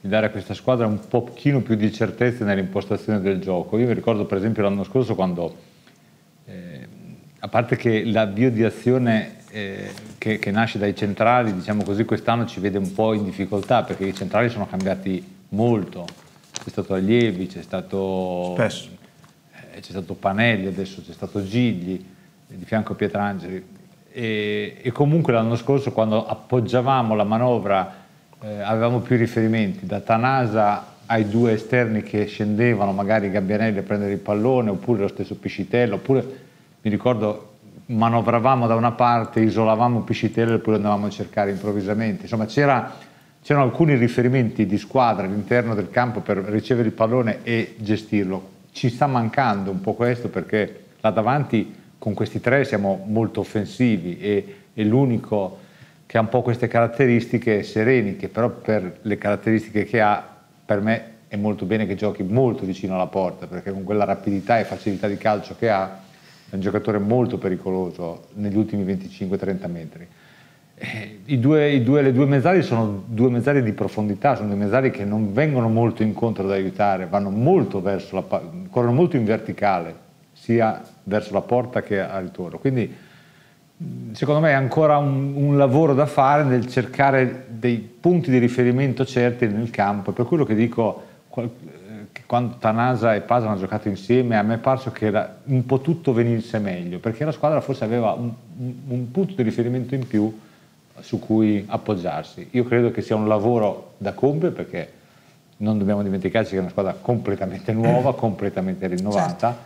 di dare a questa squadra un pochino più di certezza nell'impostazione del gioco. Io mi ricordo per esempio l'anno scorso quando, eh, a parte che l'avvio di azione eh, che, che nasce dai centrali, diciamo così, quest'anno ci vede un po' in difficoltà perché i centrali sono cambiati molto, c'è stato Allievi, c'è stato, eh, c'è stato Panelli, adesso c'è stato Gigli, di fianco a Pietrangeli, e, e comunque l'anno scorso quando appoggiavamo la manovra Eh, avevamo più riferimenti, da Tanasa ai due esterni che scendevano, magari Gabbianelli a prendere il pallone, oppure lo stesso Piscitello, oppure mi ricordo manovravamo da una parte, isolavamo Piscitello e poi lo andavamo a cercare improvvisamente. Insomma c'era, c'erano alcuni riferimenti di squadra all'interno del campo per ricevere il pallone e gestirlo. Ci sta mancando un po' questo perché là davanti con questi tre siamo molto offensivi e, e l'unico che ha un po' queste caratteristiche Sereni, che però per le caratteristiche che ha, per me è molto bene che giochi molto vicino alla porta, perché con quella rapidità e facilità di calcio che ha, è un giocatore molto pericoloso negli ultimi venticinque trenta metri. Eh, i due, i due, le due mezzali sono due mezzali di profondità, sono due mezzali che non vengono molto incontro ad aiutare, vanno molto verso la, corrono molto in verticale, sia verso la porta che al ritorno. Quindi secondo me è ancora un, un lavoro da fare nel cercare dei punti di riferimento certi nel campo, e per quello che dico che quando Tanasa e Pasa hanno giocato insieme a me è parso che era un po' tutto venisse meglio, perché la squadra forse aveva un, un, un punto di riferimento in più su cui appoggiarsi. Io credo che sia un lavoro da compiere, perché non dobbiamo dimenticarci che è una squadra completamente nuova, completamente rinnovata, certo.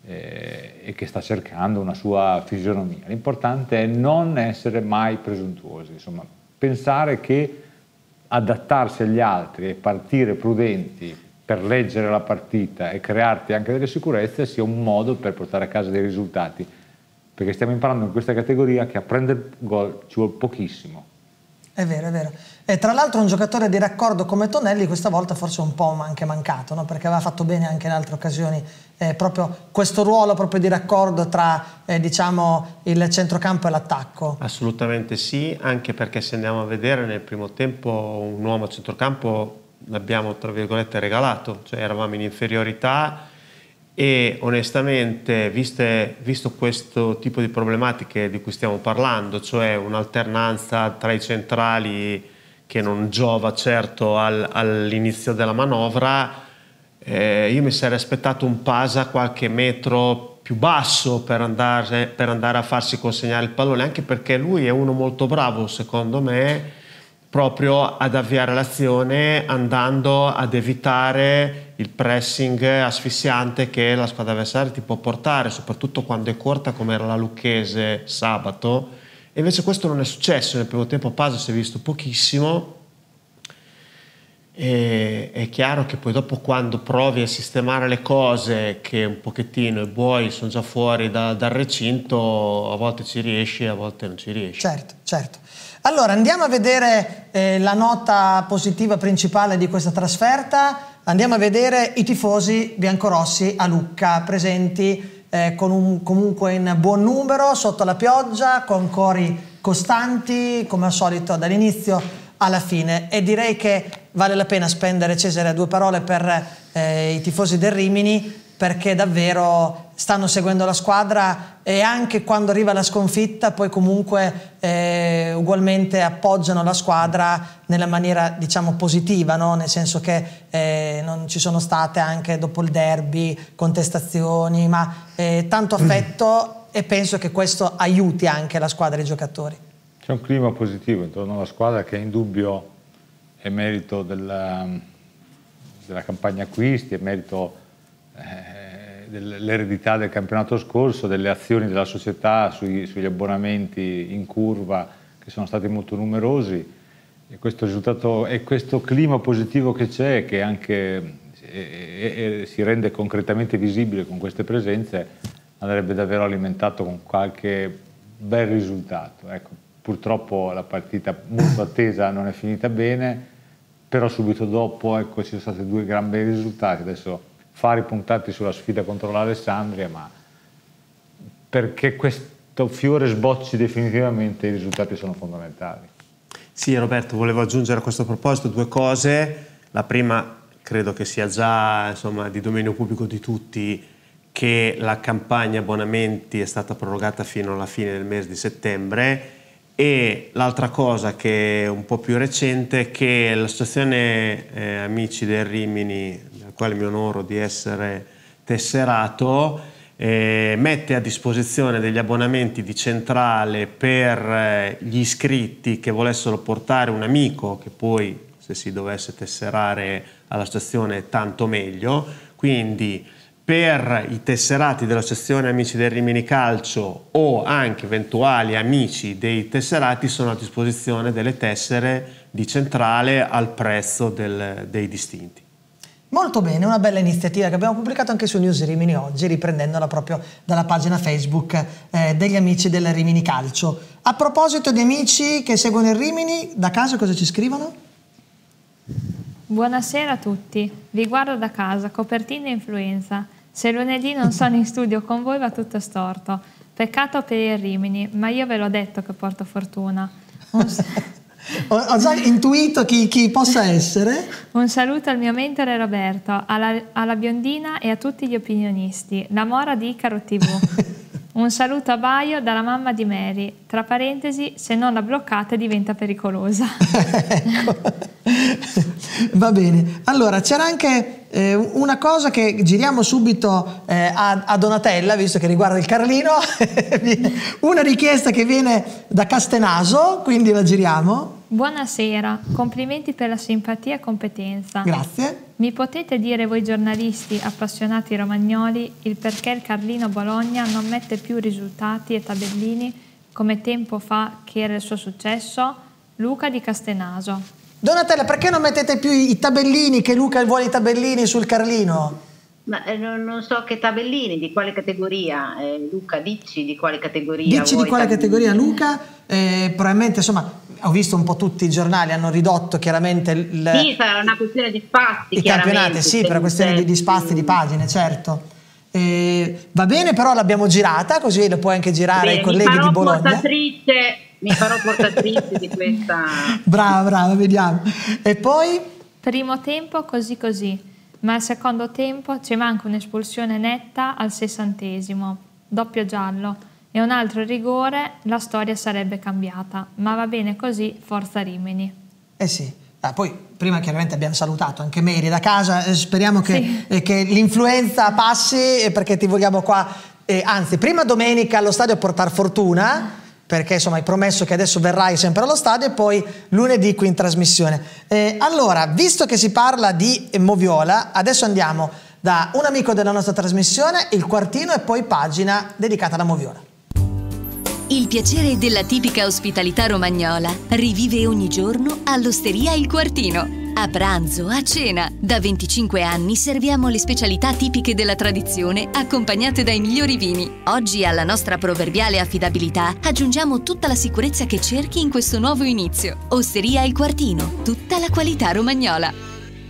E che sta cercando una sua fisionomia. L'importante è non essere mai presuntuosi, insomma, pensare che adattarsi agli altri e partire prudenti per leggere la partita e crearti anche delle sicurezze sia un modo per portare a casa dei risultati, perché stiamo imparando in questa categoria che a prendere gol ci vuole pochissimo. È vero, è vero. E tra l'altro un giocatore di raccordo come Tonelli questa volta forse un po' anche mancato, no? Perché aveva fatto bene anche in altre occasioni eh, proprio questo ruolo proprio di raccordo tra eh, diciamo il centrocampo e l'attacco. Assolutamente sì, anche perché se andiamo a vedere nel primo tempo un uomo a centrocampo l'abbiamo tra virgolette regalato, cioè eravamo in inferiorità e onestamente viste, visto questo tipo di problematiche di cui stiamo parlando, cioè un'alternanza tra i centrali che non giova certo al, all'inizio della manovra, eh, io mi sarei aspettato un Pasa qualche metro più basso per andare, per andare a farsi consegnare il pallone, anche perché lui è uno molto bravo secondo me proprio ad avviare l'azione andando ad evitare il pressing asfissiante che la squadra avversaria ti può portare, soprattutto quando è corta come era la Lucchese sabato. E invece questo non è successo, nel primo tempo Pasa si è visto pochissimo e è chiaro che poi dopo quando provi a sistemare le cose che un pochettino i buoi sono già fuori da, dal recinto, a volte ci riesci, a volte non ci riesci. Certo, certo. Allora andiamo a vedere eh, la nota positiva principale di questa trasferta, andiamo a vedere i tifosi biancorossi a Lucca presenti Eh, con un, comunque in buon numero sotto la pioggia, con cori costanti come al solito dall'inizio alla fine, e direi che vale la pena spendere, Cesare, due parole per eh, i tifosi del Rimini, perché davvero stanno seguendo la squadra e anche quando arriva la sconfitta poi comunque eh, ugualmente appoggiano la squadra nella maniera diciamo positiva, no? Nel senso che eh, non ci sono state anche dopo il derby contestazioni, ma eh, tanto affetto e penso che questo aiuti anche la squadra e i giocatori. C'è un clima positivo intorno alla squadra che è indubbio è merito della, della campagna acquisti, è merito dell'eredità del campionato scorso, delle azioni della società sui, sugli abbonamenti in curva che sono stati molto numerosi, e questo risultato e questo clima positivo che c'è, che anche e, e, si rende concretamente visibile con queste presenze, andrebbe davvero alimentato con qualche bel risultato. Ecco, purtroppo la partita molto attesa non è finita bene, però subito dopo ecco, ci sono stati due gran bei risultati. Adesso fari puntati sulla sfida contro l'Alessandria, ma perché questo fiore sbocci definitivamente i risultati sono fondamentali. Sì, Roberto, volevo aggiungere a questo proposito due cose. La prima credo che sia già insomma, di dominio pubblico di tutti, che la campagna abbonamenti è stata prorogata fino alla fine del mese di settembre, e l'altra cosa che è un po' più recente è che l'associazione eh, Amici del Rimini, dal quale mi onoro di essere tesserato, eh, mette a disposizione degli abbonamenti di centrale per eh, gli iscritti che volessero portare un amico, che poi se si dovesse tesserare all'associazione tanto meglio. Quindi per i tesserati dell'associazione Amici del Rimini Calcio o anche eventuali amici dei tesserati sono a disposizione delle tessere di centrale al prezzo del, dei distinti. Molto bene, una bella iniziativa che abbiamo pubblicato anche su News Rimini oggi, riprendendola proprio dalla pagina Facebook eh, degli Amici del Rimini Calcio. A proposito di amici che seguono il Rimini, da casa cosa ci scrivono? Buonasera a tutti, vi guardo da casa, copertina influenza. Se lunedì non sono in studio con voi va tutto storto. Peccato per il Rimini, ma io ve l'ho detto che porto fortuna. Un... ho, ho già intuito chi, chi possa essere. Un saluto al mio mentore Roberto, alla, alla biondina e a tutti gli opinionisti, la mora di Icaro tivù. Un saluto a Baio dalla mamma di Mary, tra parentesi, se non la bloccate diventa pericolosa. Ecco. Va bene, allora c'era anche eh, una cosa che giriamo subito eh, a, a Donatella, visto che riguarda il Carlino, una richiesta che viene da Castenaso, quindi la giriamo. Buonasera, complimenti per la simpatia e competenza. Grazie. Mi potete dire voi giornalisti appassionati romagnoli il perché il Carlino Bologna non mette più risultati e tabellini come tempo fa che era il suo successo? Luca di Castenaso. Donatella, perché non mettete più i tabellini, che Luca vuole i tabellini sul Carlino? Ma eh, non, non so che tabellini, di quale categoria, eh, Luca, dici di quale categoria. Dici di quale tabellini? categoria, Luca? Eh, probabilmente, insomma, ho visto un po' tutti i giornali, hanno ridotto chiaramente il... Sì, sarà una questione di spazi, i campionati, sì, per questione di, di spazi, di pagine, certo. Eh, va bene, però l'abbiamo girata, così lo puoi anche girare bene, ai colleghi di Bologna. Portatrice, mi farò portatrice di questa... Brava, brava, vediamo. E poi? Primo tempo così così, ma al secondo tempo ci manca un'espulsione netta al sessantesimo, doppio giallo, e un altro rigore, la storia sarebbe cambiata, ma va bene così, forza Rimini. Eh sì, ah, poi prima chiaramente abbiamo salutato anche Mary da casa, eh, speriamo che, sì. eh, che l'influenza passi, eh, perché ti vogliamo qua, eh, anzi prima domenica allo stadio a portar fortuna, perché insomma hai promesso che adesso verrai sempre allo stadio, e poi lunedì qui in trasmissione. Eh, allora, visto che si parla di Moviola, adesso andiamo da un amico della nostra trasmissione, il Quartino, e poi pagina dedicata alla Moviola. Il piacere della tipica ospitalità romagnola rivive ogni giorno all'Osteria Il Quartino. A pranzo, a cena, da venticinque anni serviamo le specialità tipiche della tradizione accompagnate dai migliori vini. Oggi alla nostra proverbiale affidabilità aggiungiamo tutta la sicurezza che cerchi in questo nuovo inizio. Osteria Il Quartino, tutta la qualità romagnola.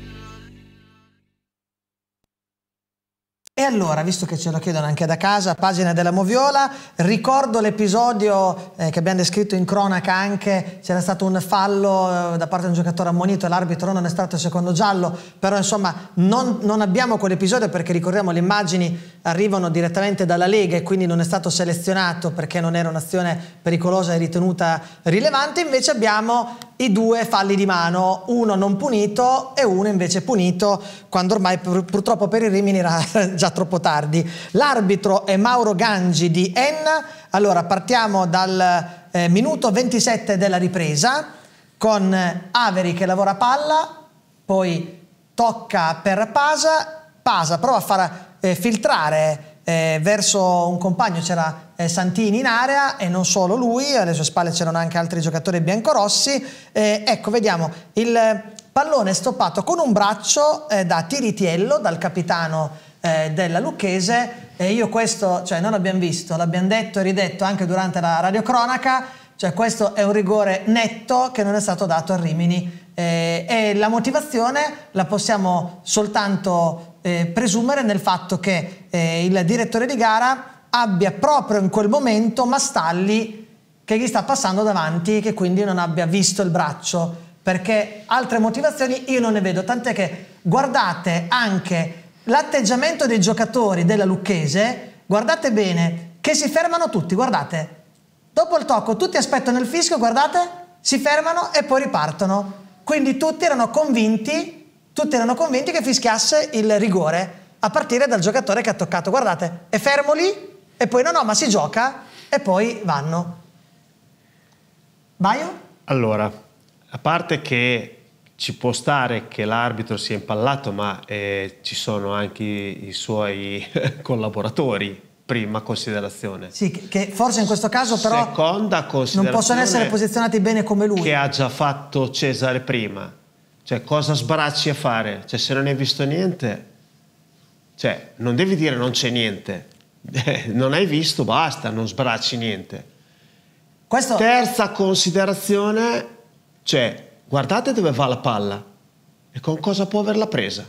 E allora, visto che ce lo chiedono anche da casa, pagina della Moviola, ricordo l'episodio eh, che abbiamo descritto in cronaca anche, c'era stato un fallo eh, da parte di un giocatore ammonito e l'arbitro non è stato il secondo giallo, però insomma non, non abbiamo quell'episodio perché ricordiamo le immagini arrivano direttamente dalla Lega e quindi non è stato selezionato perché non era un'azione pericolosa e ritenuta rilevante, invece abbiamo i due falli di mano, uno non punito e uno invece punito quando ormai pur, purtroppo per il Rimini era già troppo tardi. L'arbitro è Mauro Gangi di Enna. Allora partiamo dal eh, minuto ventisette della ripresa con Averi che lavora a palla, poi tocca per Pasa, Pasa prova a far eh, filtrare Eh, verso un compagno, c'era eh, Santini in area e non solo lui, alle sue spalle c'erano anche altri giocatori biancorossi. Eh, ecco, vediamo, il pallone è stoppato con un braccio eh, da Tiritiello, dal capitano eh, della Lucchese, e io questo, cioè non l'abbiamo visto, l'abbiamo detto e ridetto anche durante la radiocronaca, cioè questo è un rigore netto che non è stato dato al Rimini. Eh, e la motivazione la possiamo soltanto eh, presumere nel fatto che eh, il direttore di gara abbia proprio in quel momento Mastalli che gli sta passando davanti, che quindi non abbia visto il braccio, perché altre motivazioni io non ne vedo, tant'è che guardate anche l'atteggiamento dei giocatori della Lucchese, guardate bene, che si fermano tutti, guardate, dopo il tocco tutti aspettano il fischio, guardate, si fermano e poi ripartono, quindi tutti erano convinti, tutti erano convinti che fischiasse il rigore, a partire dal giocatore che ha toccato, guardate, è fermo lì e poi no no ma si gioca e poi vanno. Baio? Allora, a parte che ci può stare che l'arbitro sia impallato, ma eh, ci sono anche i suoi collaboratori, prima considerazione. Sì, che forse in questo caso però Seconda considerazione, non possono essere posizionati bene come lui. Che ha già fatto Cesare prima. Cioè, cosa sbracci a fare? Cioè, se non hai visto niente, cioè, non devi dire non c'è niente. Non hai visto, basta, non sbracci niente. Questo... Terza considerazione, cioè, guardate dove va la palla e con cosa può averla presa.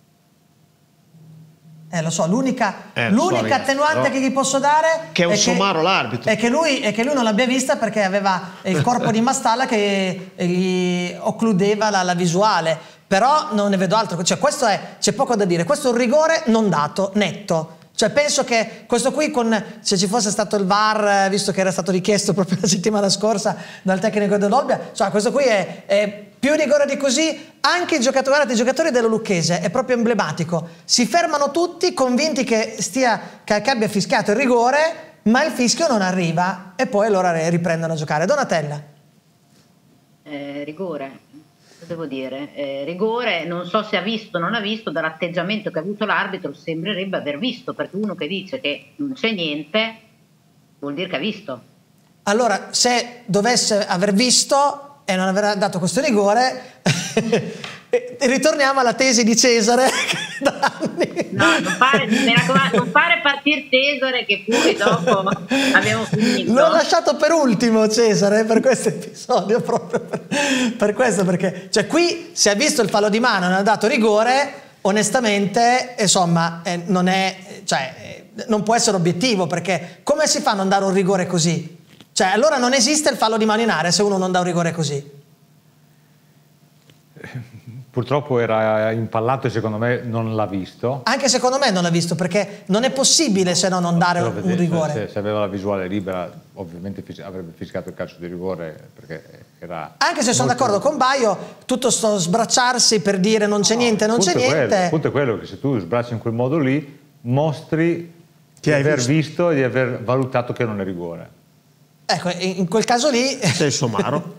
Eh, lo so, l'unica eh, so, attenuante no. che gli posso dare che è un è somaro che, l'arbitro. È che, lui, è che lui non l'abbia vista perché aveva il corpo di Mastalla che gli occludeva la, la visuale. Però non ne vedo altro. Cioè, questo è, c'è poco da dire. Questo è un rigore non dato, netto. Cioè penso che questo qui, con, se ci fosse stato il V A R, visto che era stato richiesto proprio la settimana scorsa dal tecnico dell'Olbia, cioè questo qui è, è più rigore di così. Anche i giocatori, guardate, i giocatori della Lucchese è proprio emblematico, si fermano tutti convinti che, stia, che, che abbia fischiato il rigore, ma il fischio non arriva e poi allora riprendono a giocare. Donatella? Eh, rigore, devo dire, eh, rigore, non so se ha visto o non ha visto, dall'atteggiamento che ha avuto l'arbitro sembrerebbe aver visto, perché uno che dice che non c'è niente vuol dire che ha visto. Allora, se dovesse aver visto e non aver dato questo rigore ritorniamo alla tesi di Cesare da anni. No, non fare, mi raccomando, non fare partire Cesare che poi dopo abbiamo finito. L'ho lasciato per ultimo Cesare per questo episodio, proprio per, per questo, perché cioè qui si è visto il fallo di mano, non ha dato rigore, onestamente insomma eh, non è, cioè eh, non può essere obiettivo, perché come si fa a non dare un rigore così? Cioè allora non esiste il fallo di mano in area se uno non dà un rigore così. Purtroppo era impallato e secondo me non l'ha visto. Anche secondo me non l'ha visto, perché non è possibile se no non dare un rigore. Se, se aveva la visuale libera ovviamente fis avrebbe fischiato il calcio di rigore, perché era... Anche se sono d'accordo con Baio, tutto sto sbracciarsi per dire non c'è no, niente, non c'è niente. Il punto è quello che se tu sbracci in quel modo lì mostri di aver visto? visto e di aver valutato che non è rigore. Ecco, in quel caso lì... Sei somaro.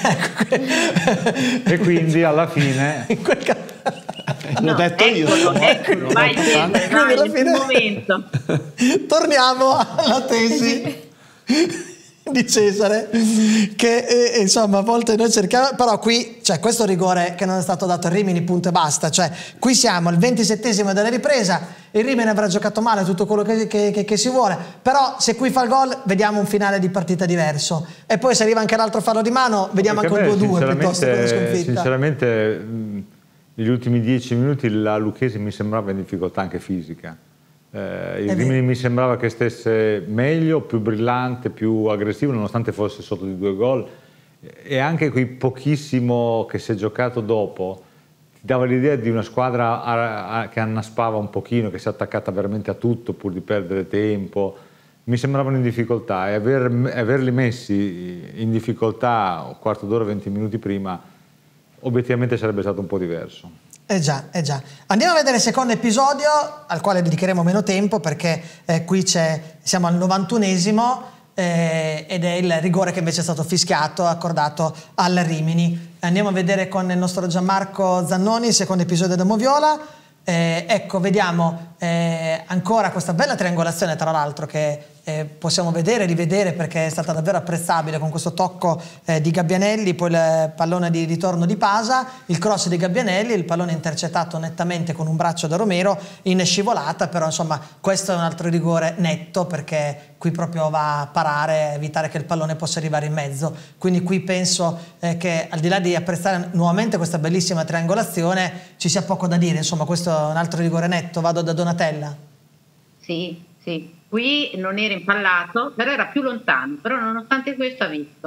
E quindi alla fine in quel caso... l'ho no, detto eccolo, io eccolo, vai, vai, vai, alla fine... momento. Torniamo alla tesi di Cesare che eh, insomma a volte noi cerchiamo, però qui cioè questo rigore che non è stato dato a Rimini, punto e basta, cioè qui siamo al ventisettesimo della ripresa, il Rimini avrà giocato male tutto quello che, che, che, che si vuole, però se qui fa il gol vediamo un finale di partita diverso, e poi se arriva anche l'altro fallo di mano vediamo perché anche un due a due piuttosto che una sconfitta. Sinceramente mh, negli ultimi dieci minuti la Lucchese mi sembrava in difficoltà anche fisica. Eh, il Rimini mi sembrava che stesse meglio, più brillante, più aggressivo, nonostante fosse sotto di due gol, e anche quel pochissimo che si è giocato dopo ti dava l'idea di una squadra a, a, che annaspava un pochino, che si è attaccata veramente a tutto pur di perdere tempo. Mi sembravano in difficoltà, e aver, averli messi in difficoltà un quarto d'ora, venti minuti prima, obiettivamente sarebbe stato un po' diverso. Eh già, eh già. Andiamo a vedere il secondo episodio, al quale dedicheremo meno tempo perché eh, qui siamo al novantunesimo eh, ed è il rigore che invece è stato fischiato, accordato al Rimini. Andiamo a vedere con il nostro Gianmarco Zannoni il secondo episodio da Moviola. Eh, ecco, vediamo eh, ancora questa bella triangolazione, tra l'altro, che eh, possiamo vedere e rivedere perché è stata davvero apprezzabile, con questo tocco eh, di Gabbianelli, poi il pallone di ritorno di Pasa, il cross di Gabbianelli, il pallone intercettato nettamente con un braccio da Romero in scivolata, però insomma questo è un altro rigore netto perché qui proprio va a parare, evitare che il pallone possa arrivare in mezzo, quindi qui penso eh, che al di là di apprezzare nuovamente questa bellissima triangolazione ci sia poco da dire, insomma questo è un altro rigore netto. Vado da Donatella. Sì, sì, qui non era impallato, però era più lontano, però nonostante questo ha visto.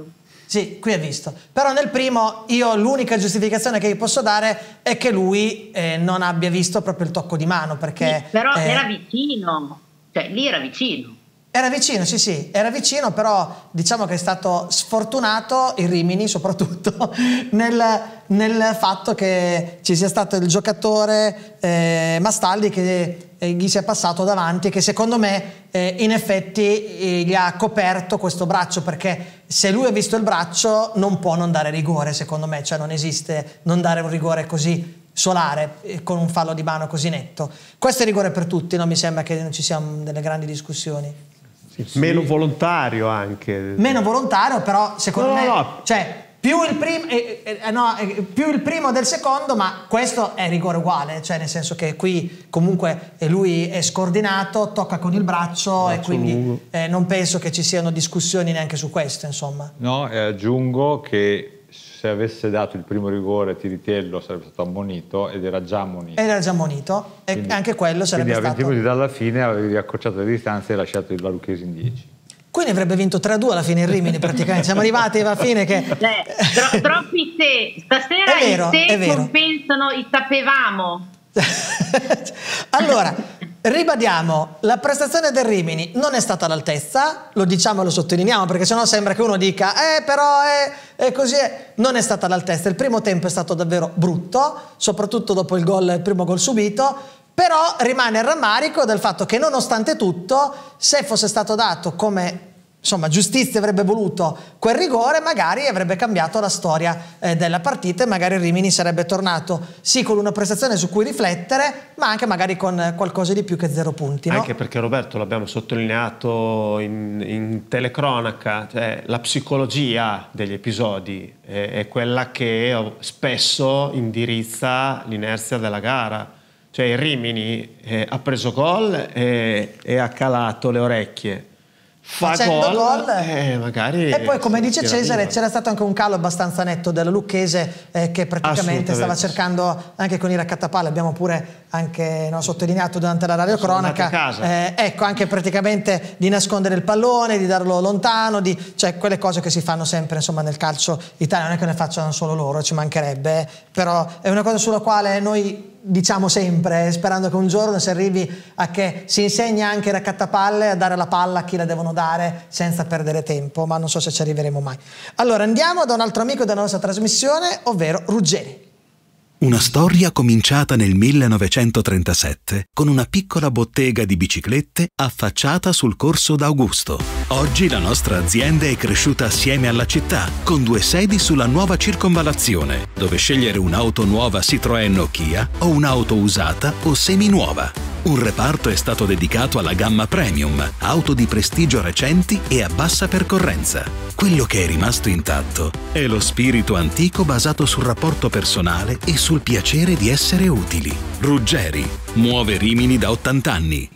Sì, qui è visto. Però nel primo io l'unica giustificazione che gli posso dare è che lui eh, non abbia visto proprio il tocco di mano, perché... Sì, però eh, era vicino, cioè lì era vicino. Era vicino, sì sì, era vicino, però diciamo che è stato sfortunato il Rimini soprattutto nel, nel fatto che ci sia stato il giocatore eh, Mastaldi che eh, gli si è passato davanti, che secondo me eh, in effetti eh, gli ha coperto questo braccio, perché se lui ha visto il braccio non può non dare rigore, secondo me, cioè non esiste non dare un rigore così solare eh, con un fallo di mano così netto. Questo è rigore per tutti, non mi sembra che non ci siano delle grandi discussioni. Sì. Meno volontario anche. Meno volontario, però secondo no, me, no. cioè più il, prim eh, eh, no, eh, più il primo del secondo, ma questo è rigore uguale, cioè nel senso che qui comunque eh, lui è scordinato, tocca con il braccio, braccio e quindi eh, non penso che ci siano discussioni neanche su questo, insomma. No, e aggiungo che se avesse dato il primo rigore Tiritiello sarebbe stato ammonito, ed era già ammonito. Era già ammonito, e quindi, anche quello sarebbe quindi stato... Quindi a venti minuti dalla fine avevi accorciato le distanze e lasciato il Lucchesi in dieci. Quindi avrebbe vinto tre a due alla fine il Rimini praticamente, siamo arrivati alla fine che... Eh, tro troppi se, stasera è vero, i se è vero. compensano i sapevamo. Allora, ribadiamo, la prestazione del Rimini non è stata all'altezza, lo diciamo e lo sottolineiamo, perché sennò sembra che uno dica eh però è, è così, è. Non è stata all'altezza, il primo tempo è stato davvero brutto, soprattutto dopo il, gol, il primo gol subito, però rimane il rammarico del fatto che nonostante tutto, se fosse stato dato come... insomma, giustizia avrebbe voluto quel rigore, magari avrebbe cambiato la storia eh, della partita e magari il Rimini sarebbe tornato sì con una prestazione su cui riflettere, ma anche magari con qualcosa di più che zero punti, no? Anche perché, Roberto, l'abbiamo sottolineato in, in telecronaca, cioè la psicologia degli episodi è, è quella che spesso indirizza l'inerzia della gara. Cioè il Rimini eh, ha preso gol e, e ha calato le orecchie. Fa Facendo gol, eh, magari e poi come dice Cesare viva. c'era stato anche un calo abbastanza netto della Lucchese eh, che praticamente stava cercando anche con i raccattapalle, abbiamo pure anche no, sottolineato durante la radiocronaca eh, ecco anche praticamente di nascondere il pallone, di darlo lontano, di, cioè quelle cose che si fanno sempre insomma nel calcio italiano, non è che ne facciano solo loro, ci mancherebbe, però è una cosa sulla quale noi diciamo sempre, sperando che un giorno si arrivi a che si insegna anche ai raccattapalle a dare la palla a chi la devono dare senza perdere tempo, ma non so se ci arriveremo mai. Allora andiamo da un altro amico della nostra trasmissione, ovvero Ruggeri. Una storia cominciata nel millenovecentotrentasette con una piccola bottega di biciclette affacciata sul corso d'Augusto. Oggi la nostra azienda è cresciuta assieme alla città, con due sedi sulla nuova circonvallazione, dove scegliere un'auto nuova Citroën o Kia o un'auto usata o seminuova. Un reparto è stato dedicato alla gamma premium, auto di prestigio recenti e a bassa percorrenza. Quello che è rimasto intatto è lo spirito antico basato sul rapporto personale e sul piacere di essere utili. Ruggeri muove Rimini da ottanta anni.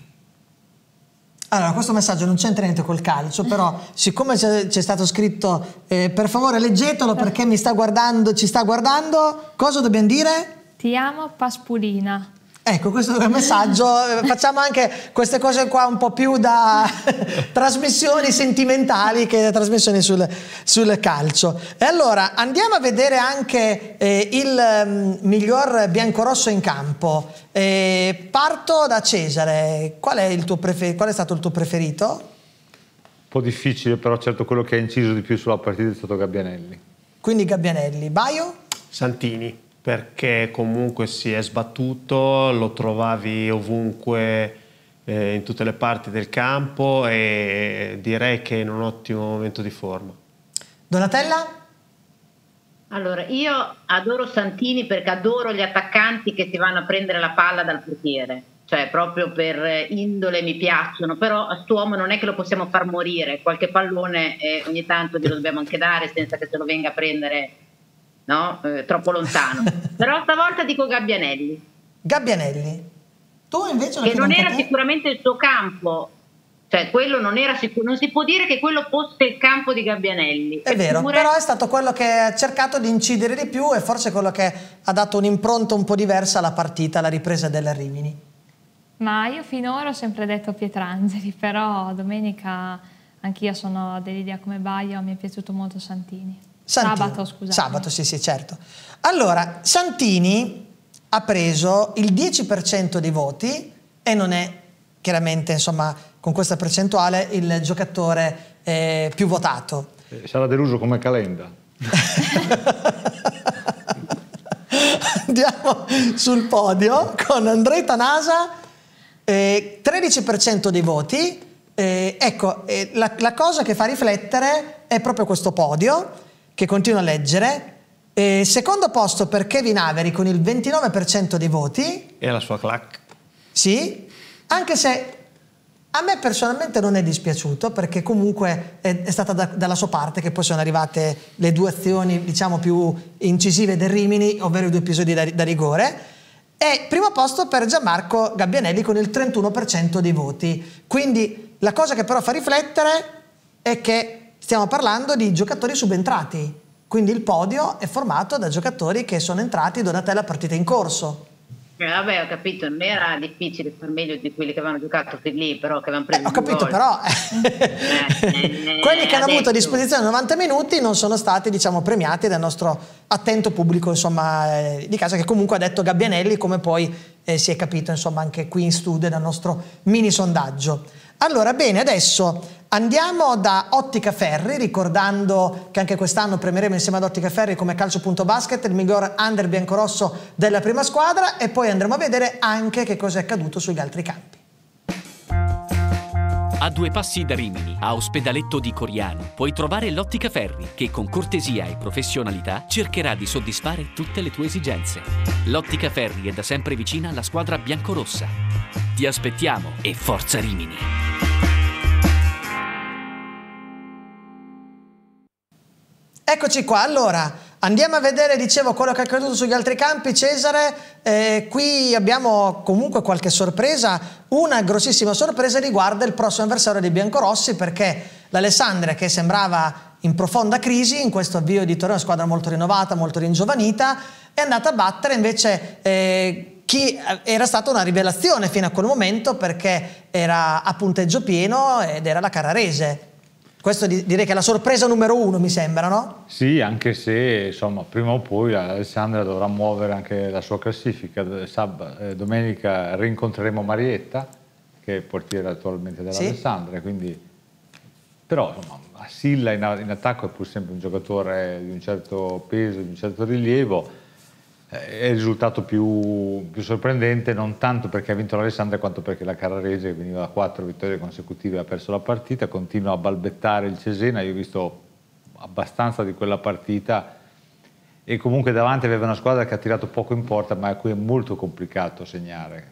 Allora, questo messaggio non c'entra niente col calcio, però siccome c'è stato scritto eh, per favore leggetelo perché mi sta guardando, ci sta guardando, cosa dobbiamo dire? Ti amo Paspulina. Ecco, questo è il messaggio, facciamo anche queste cose qua un po' più da trasmissioni sentimentali che trasmissioni sul, sul calcio. E allora andiamo a vedere anche eh, il um, miglior biancorosso in campo. Eh, parto da Cesare, qual è, il tuo prefer- qual è stato il tuo preferito? Un po' difficile, però certo quello che ha inciso di più sulla partita è stato Gabbianelli. Quindi Gabbianelli. Baio? Santini, perché comunque si è sbattuto, lo trovavi ovunque eh, in tutte le parti del campo e direi che è in un ottimo momento di forma. Donatella? Allora, io adoro Santini perché adoro gli attaccanti che si vanno a prendere la palla dal portiere, cioè proprio per indole mi piacciono, però a quest'uomo non è che lo possiamo far morire, qualche pallone eh, ogni tanto glielo dobbiamo anche dare senza che se lo venga a prendere, no? Eh, troppo lontano. Però stavolta dico Gabbianelli. Gabbianelli. Tu invece che non era sicuramente il suo campo, cioè quello non era sicuro, non si può dire che quello fosse il campo di Gabbianelli. È vero, Eppure... però è stato quello che ha cercato di incidere di più e forse quello che ha dato un'impronta un po' diversa alla partita, alla ripresa del Rimini. Ma io finora ho sempre detto Pietrangeli, però domenica anch'io sono dell'idea come Baio, mi è piaciuto molto Santini. Santini. Sabato, scusate. Sabato, sì, sì, certo. Allora, Santini ha preso il dieci per cento dei voti e non è chiaramente, insomma, con questa percentuale il giocatore eh, più votato. Eh, sarà deluso come Calenda. Andiamo sul podio con Andrej Tanasa, eh, tredici per cento dei voti. Eh, ecco, eh, la, la cosa che fa riflettere è proprio questo podio, che continuo a leggere. Eh, secondo posto per Kevin Avery con il ventinove per cento dei voti. E la sua clac. Sì, anche se a me personalmente non è dispiaciuto, perché comunque è, è stata da, dalla sua parte che poi sono arrivate le due azioni, diciamo, più incisive del Rimini, ovvero i due episodi da, da rigore. E primo posto per Gianmarco Gabbianelli con il trentuno per cento dei voti. Quindi la cosa che però fa riflettere è che stiamo parlando di giocatori subentrati. Quindi il podio è formato da giocatori che sono entrati durante la partita in corso. Eh, vabbè, ho capito, non era difficile far meglio di quelli che avevano giocato fin lì, però che avevano preso eh, ho capito, gol. però eh, eh, quelli che hanno avuto a adesso. disposizione novanta minuti non sono stati, diciamo, premiati dal nostro attento pubblico, insomma, eh, di casa, che comunque ha detto Gabbianelli, come poi eh, si è capito, insomma, anche qui in studio dal nostro mini sondaggio. Allora, bene, adesso andiamo da Ottica Ferri, ricordando che anche quest'anno premieremo insieme ad Ottica Ferri come Calcio.basket il miglior under biancorosso della prima squadra, e poi andremo a vedere anche che cosa è accaduto sugli altri campi. A due passi da Rimini, a Ospedaletto di Coriano, puoi trovare l'Ottica Ferri, che con cortesia e professionalità cercherà di soddisfare tutte le tue esigenze. L'Ottica Ferri è da sempre vicina alla squadra biancorossa. Ti aspettiamo e forza Rimini! Eccoci qua, allora andiamo a vedere, dicevo, quello che è accaduto sugli altri campi. Cesare, eh, qui abbiamo comunque qualche sorpresa. Una grossissima sorpresa riguarda il prossimo avversario dei biancorossi, perché l'Alessandria, che sembrava in profonda crisi in questo avvio di torneo, una squadra molto rinnovata, molto ringiovanita, è andata a battere invece eh, chi era stata una rivelazione fino a quel momento, perché era a punteggio pieno ed era la Carrarese. Questo direi che è la sorpresa numero uno, mi sembra, no? Sì, anche se insomma prima o poi l'Alessandria dovrà muovere anche la sua classifica. Sab eh, domenica rincontreremo Marietta, che è il portiere attualmente dell'Alessandria, sì. Quindi però insomma, Silla in, in attacco è pur sempre un giocatore di un certo peso, di un certo rilievo. È il risultato più, più sorprendente, non tanto perché ha vinto l'Alessandria quanto perché la Carrarese, che veniva da quattro vittorie consecutive, ha perso la partita, continua a balbettare il Cesena. Io ho visto abbastanza di quella partita e comunque davanti aveva una squadra che ha tirato poco in porta, ma a cui è molto complicato segnare.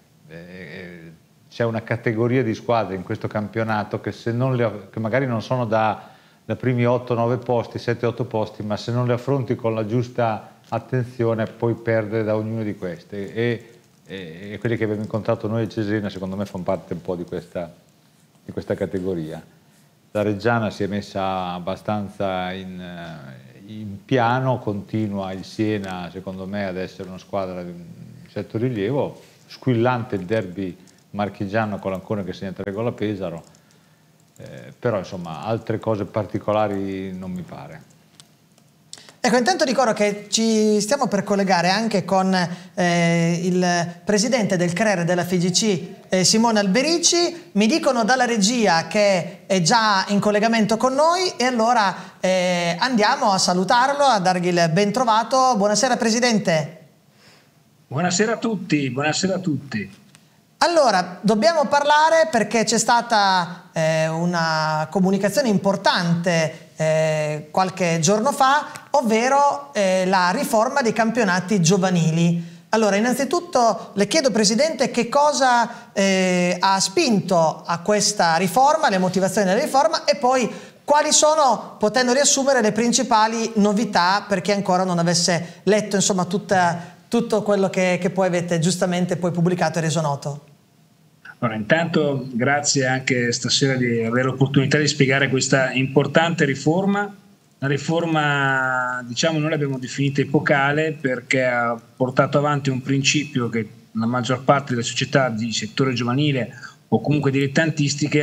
C'è una categoria di squadre in questo campionato che, se non le, che magari non sono da, da primi otto nove posti, sette otto posti, ma se non le affronti con la giusta attenzione puoi perdere da ognuno di queste, e, e, e quelli che abbiamo incontrato noi a Cesena secondo me fanno parte un po' di questa, di questa categoria. La Reggiana si è messa abbastanza in, in piano, continua il Siena secondo me ad essere una squadra di un certo rilievo, squillante il derby marchigiano con l'Ancona che segna tre gol a Pesaro, eh, però insomma altre cose particolari non mi pare. Ecco, intanto ricordo che ci stiamo per collegare anche con eh, il presidente del C R E R e della F I G C, eh, Simone Alberici. Mi dicono dalla regia che è già in collegamento con noi, e allora eh, andiamo a salutarlo, a dargli il ben trovato. Buonasera Presidente. Buonasera a tutti, buonasera a tutti. Allora, dobbiamo parlare perché c'è stata eh, una comunicazione importante eh, qualche giorno fa, ovvero eh, la riforma dei campionati giovanili. Allora, innanzitutto le chiedo, Presidente, che cosa eh, ha spinto a questa riforma, le motivazioni della riforma, e poi quali sono, potendo riassumere, le principali novità per chi ancora non avesse letto, insomma, tutta, tutto quello che, che poi avete giustamente poi pubblicato e reso noto. Allora, intanto grazie anche stasera di avere l'opportunità di spiegare questa importante riforma. La riforma, diciamo, noi l'abbiamo definita epocale perché ha portato avanti un principio che la maggior parte delle società di settore giovanile o comunque dilettantistiche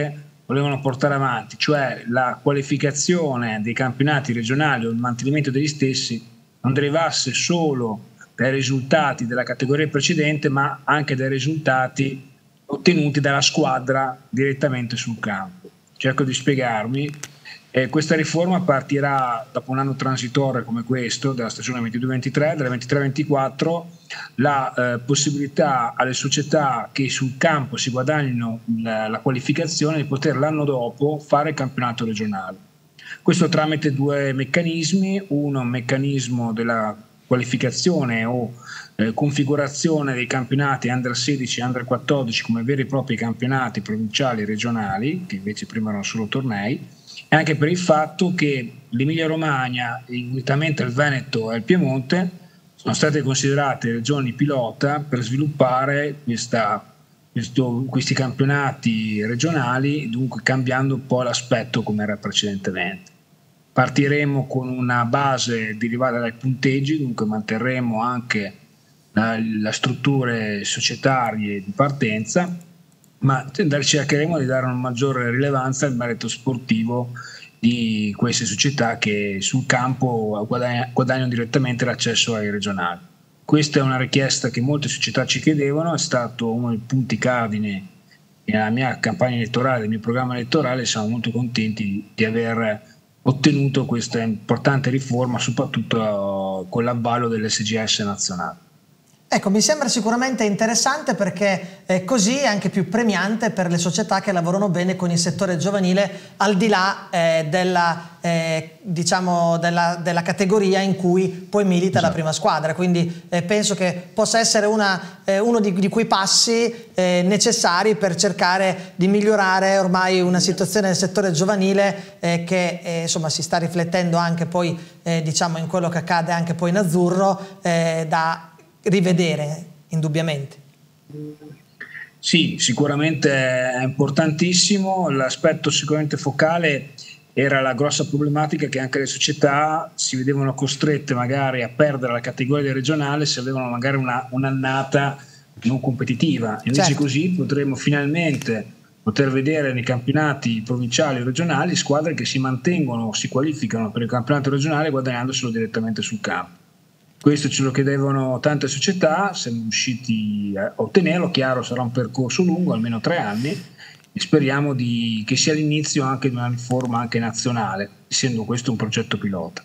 volevano portare avanti, cioè la qualificazione dei campionati regionali o il mantenimento degli stessi, non derivasse solo dai risultati della categoria precedente, ma anche dai risultati ottenuti dalla squadra direttamente sul campo. Cerco di spiegarmi. Eh, questa riforma partirà dopo un anno transitorio come questo, della stagione ventidue ventitré, dalla ventitré ventiquattro, la eh, possibilità alle società che sul campo si guadagnino la, la qualificazione di poter l'anno dopo fare il campionato regionale. Questo tramite due meccanismi: uno, un meccanismo della qualificazione o eh, configurazione dei campionati under sedici e under quattordici come veri e propri campionati provinciali e regionali, che invece prima erano solo tornei, e anche per il fatto che l'Emilia Romagna, unitamente al Veneto e al Piemonte, sono state considerate regioni pilota per sviluppare questa, questo, questi campionati regionali, dunque cambiando un po' l'aspetto come era precedentemente. Partiremo con una base derivata dai punteggi, dunque manterremo anche le strutture societarie di partenza, ma cercheremo di dare una maggiore rilevanza al merito sportivo di queste società che sul campo guadagnano direttamente l'accesso ai regionali. Questa è una richiesta che molte società ci chiedevano, è stato uno dei punti cardine nella mia campagna elettorale, del mio programma elettorale, e siamo molto contenti di aver ottenuto questa importante riforma, soprattutto con l'avvallo dell'S G S nazionale. Ecco, mi sembra sicuramente interessante, perché è così anche più premiante per le società che lavorano bene con il settore giovanile, al di là eh, della, eh, diciamo della, della categoria in cui poi milita, esatto, la prima squadra. Quindi eh, penso che possa essere una, eh, uno di, di quei passi eh, necessari per cercare di migliorare ormai una situazione nel settore giovanile eh, che eh, insomma si sta riflettendo anche poi eh, diciamo in quello che accade anche poi in azzurro, eh, da rivedere indubbiamente. Sì, sicuramente è importantissimo. L'aspetto sicuramente focale era la grossa problematica che anche le società si vedevano costrette magari a perdere la categoria regionale se avevano magari una, un'annata non competitiva. Invece, certo, così potremo finalmente poter vedere nei campionati provinciali e regionali squadre che si mantengono, si qualificano per il campionato regionale guadagnandoselo direttamente sul campo. Questo ce lo chiedevano tante società, siamo riusciti a ottenerlo. Chiaro, sarà un percorso lungo, almeno tre anni, e speriamo di, che sia l'inizio anche di una riforma anche nazionale, essendo questo un progetto pilota.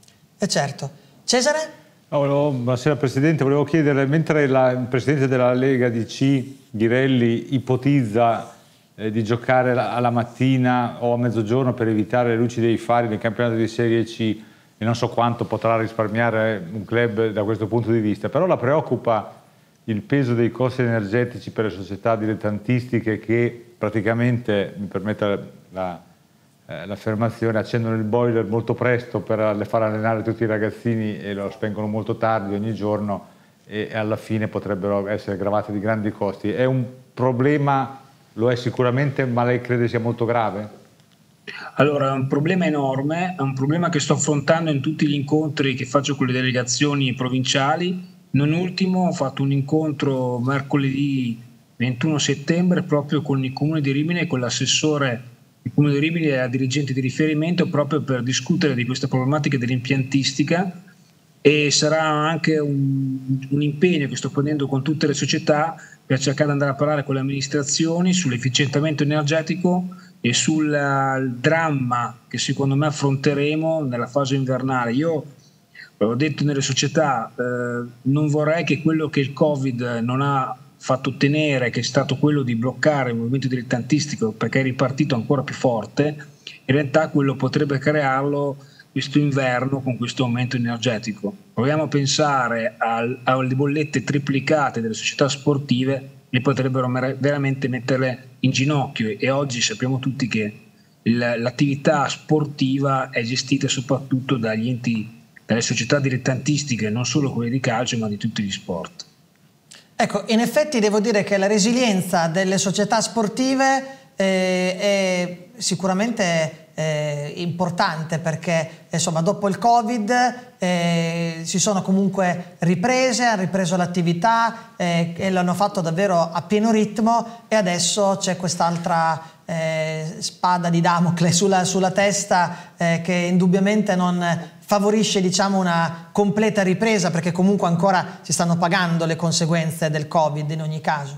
E certo. Cesare? Oh, volevo, buonasera Presidente, volevo chiedere, mentre la, il Presidente della Lega D C, Ghirelli, ipotizza eh, di giocare alla mattina o a mezzogiorno per evitare le luci dei fari nel campionato di Serie C, e non so quanto potrà risparmiare un club da questo punto di vista, però la preoccupa il peso dei costi energetici per le società dilettantistiche che praticamente, mi permette la, eh, l'affermazione, accendono il boiler molto presto per far allenare tutti i ragazzini e lo spengono molto tardi ogni giorno, e, e alla fine potrebbero essere gravate di grandi costi. È un problema, lo è sicuramente, ma lei crede sia molto grave? Allora, è un problema enorme, è un problema che sto affrontando in tutti gli incontri che faccio con le delegazioni provinciali. Non ultimo ho fatto un incontro mercoledì ventuno settembre proprio con il Comune di Rimini e con l'assessore del Comune di Rimini e la dirigente di riferimento, proprio per discutere di queste problematiche dell'impiantistica, e sarà anche un, un impegno che sto prendendo con tutte le società per cercare di andare a parlare con le amministrazioni sull'efficientamento energetico e sul uh, dramma che secondo me affronteremo nella fase invernale. Io ho detto nelle società, eh, non vorrei che quello che il Covid non ha fatto ottenere, che è stato quello di bloccare il movimento dilettantistico perché è ripartito ancora più forte, in realtà quello potrebbe crearlo questo inverno con questo aumento energetico. Proviamo a pensare al, alle bollette triplicate delle società sportive, le potrebbero veramente metterle in ginocchio, e oggi sappiamo tutti che l'attività sportiva è gestita soprattutto dagli enti, dalle società dilettantistiche, non solo quelle di calcio ma di tutti gli sport. Ecco, in effetti devo dire che la resilienza delle società sportive eh, è sicuramente eh, importante, perché insomma dopo il Covid eh, si sono comunque riprese, hanno ripreso l'attività eh, e l'hanno fatto davvero a pieno ritmo, e adesso c'è quest'altra eh, spada di Damocle sulla, sulla testa eh, che indubbiamente non favorisce, diciamo, una completa ripresa, perché comunque ancora si stanno pagando le conseguenze del Covid in ogni caso.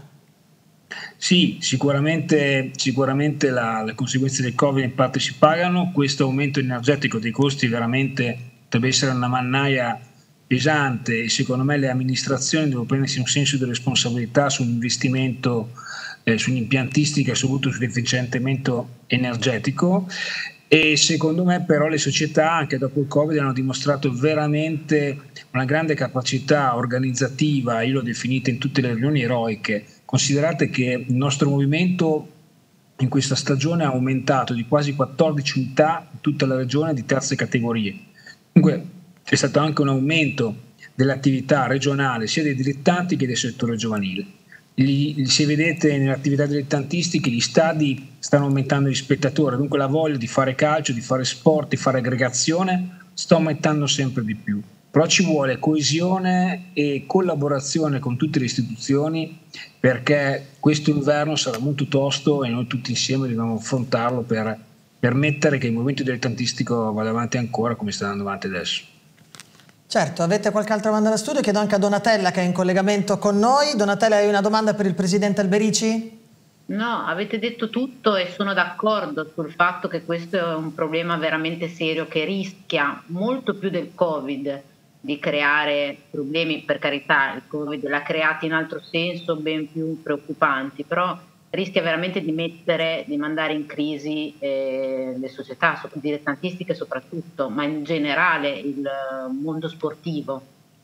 Sì, sicuramente, sicuramente la, le conseguenze del Covid in parte si pagano. Questo aumento energetico dei costi veramente deve essere una mannaia pesante e secondo me le amministrazioni devono prendersi un senso di responsabilità sull'investimento, eh, sull'impiantistica e soprattutto sull'efficientamento energetico. E secondo me però le società anche dopo il Covid hanno dimostrato veramente una grande capacità organizzativa, io l'ho definita in tutte le riunioni eroiche. Considerate che il nostro movimento in questa stagione ha aumentato di quasi quattordici unità in tutta la regione di terze categorie. Comunque c'è stato anche un aumento dell'attività regionale sia dei dilettanti che del settore giovanile. Gli, se vedete nelle attività dilettantistiche gli stadi stanno aumentando gli spettatori, dunque la voglia di fare calcio, di fare sport, di fare aggregazione sta aumentando sempre di più. Però ci vuole coesione e collaborazione con tutte le istituzioni, perché questo inverno sarà molto tosto e noi tutti insieme dobbiamo affrontarlo per permettere che il movimento dilettantistico vada avanti ancora come sta andando avanti adesso. Certo, avete qualche altra domanda da studio? Chiedo anche a Donatella che è in collegamento con noi. Donatella, hai una domanda per il presidente Alberici? No, avete detto tutto e sono d'accordo sul fatto che questo è un problema veramente serio che rischia molto più del Covid di creare problemi. Per carità, il Covid l'ha creati in altro senso ben più preoccupanti, però rischia veramente di mettere, di mandare in crisi eh, le società dilettantistiche soprattutto, ma in generale il mondo sportivo.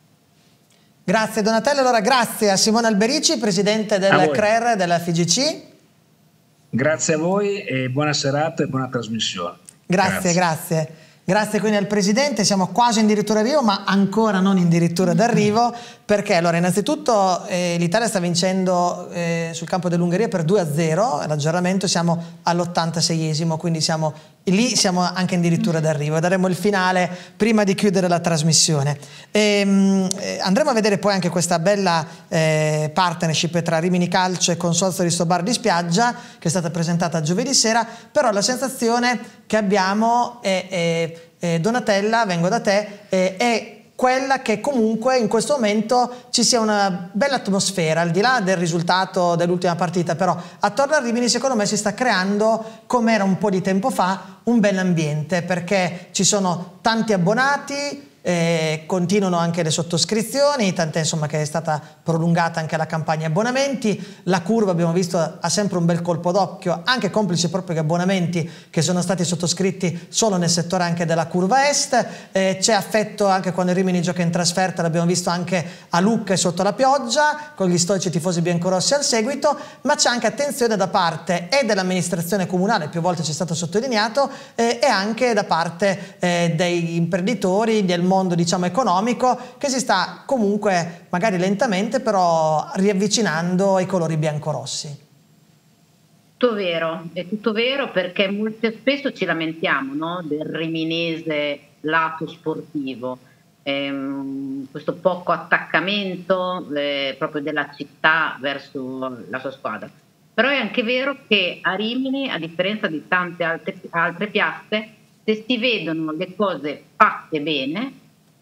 Grazie Donatella, allora grazie a Simone Alberici, presidente del C R E R della F I G C. Grazie a voi e buona serata e buona trasmissione. Grazie, grazie. grazie. Grazie quindi al Presidente, siamo quasi addirittura d'arrivo ma ancora non addirittura d'arrivo, perché allora innanzitutto eh, l'Italia sta vincendo eh, sul campo dell'Ungheria per due a zero, l'aggiornamento siamo all'ottantaseiesimo, quindi siamo lì, siamo anche addirittura d'arrivo, daremo il finale prima di chiudere la trasmissione. E, mh, andremo a vedere poi anche questa bella eh, partnership tra Rimini Calcio e Consorzio Risto Bar di Spiaggia che è stata presentata giovedì sera, però la sensazione che abbiamo è, è, è Donatella, vengo da te, è, è quella che comunque in questo momento ci sia una bella atmosfera, al di là del risultato dell'ultima partita, però attorno a Rimini secondo me si sta creando, come era un po' di tempo fa, un bel ambiente, perché ci sono tanti abbonati, eh, continuano anche le sottoscrizioni, tant'è insomma che è stata prolungata anche la campagna abbonamenti, la curva abbiamo visto ha sempre un bel colpo d'occhio, anche complice proprio gli abbonamenti che sono stati sottoscritti solo nel settore anche della curva est, eh, c'è affetto anche quando il Rimini gioca in trasferta, l'abbiamo visto anche a Lucca e sotto la pioggia, con gli storici tifosi biancorossi al seguito, ma c'è anche attenzione da parte e dell'amministrazione comunale, più volte ci è stato sottolineato, eh, e anche da parte eh, degli imprenditori, del mondo diciamo economico, che si sta comunque magari lentamente però riavvicinando ai colori biancorossi. Tutto vero, è tutto vero, perché molto spesso ci lamentiamo, no, del riminese lato sportivo, ehm, questo poco attaccamento eh, proprio della città verso la sua squadra. Però è anche vero che a Rimini, a differenza di tante altre, altre piazze, se si vedono le cose fatte bene,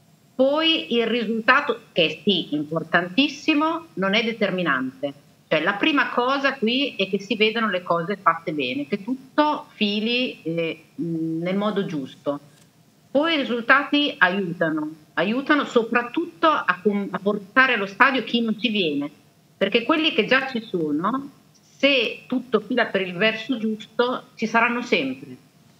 poi il risultato, che è sì importantissimo, non è determinante. Cioè la prima cosa qui è che si vedano le cose fatte bene, che tutto fili eh, nel modo giusto. Poi i risultati aiutano, aiutano soprattutto a, a portare allo stadio chi non ci viene, perché quelli che già ci sono, se tutto fila per il verso giusto, ci saranno sempre.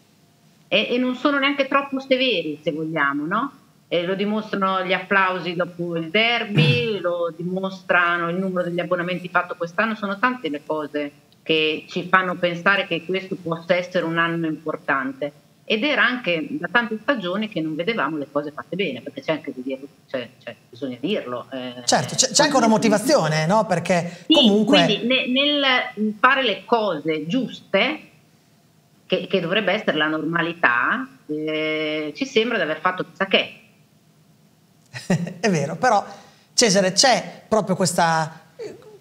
E, e non sono neanche troppo severi, se vogliamo, no? E lo dimostrano gli applausi dopo il derby, lo dimostrano il numero degli abbonamenti fatto quest'anno, sono tante le cose che ci fanno pensare che questo possa essere un anno importante. Ed era anche da tante stagioni che non vedevamo le cose fatte bene, perché c'è anche di dirlo, cioè, cioè, bisogna dirlo. Eh, certo, c'è anche una motivazione, no? Perché sì, comunque... Quindi ne, nel fare le cose giuste, che, che dovrebbe essere la normalità, eh, ci sembra di aver fatto chissà che. È vero, però Cesare c'è proprio questa,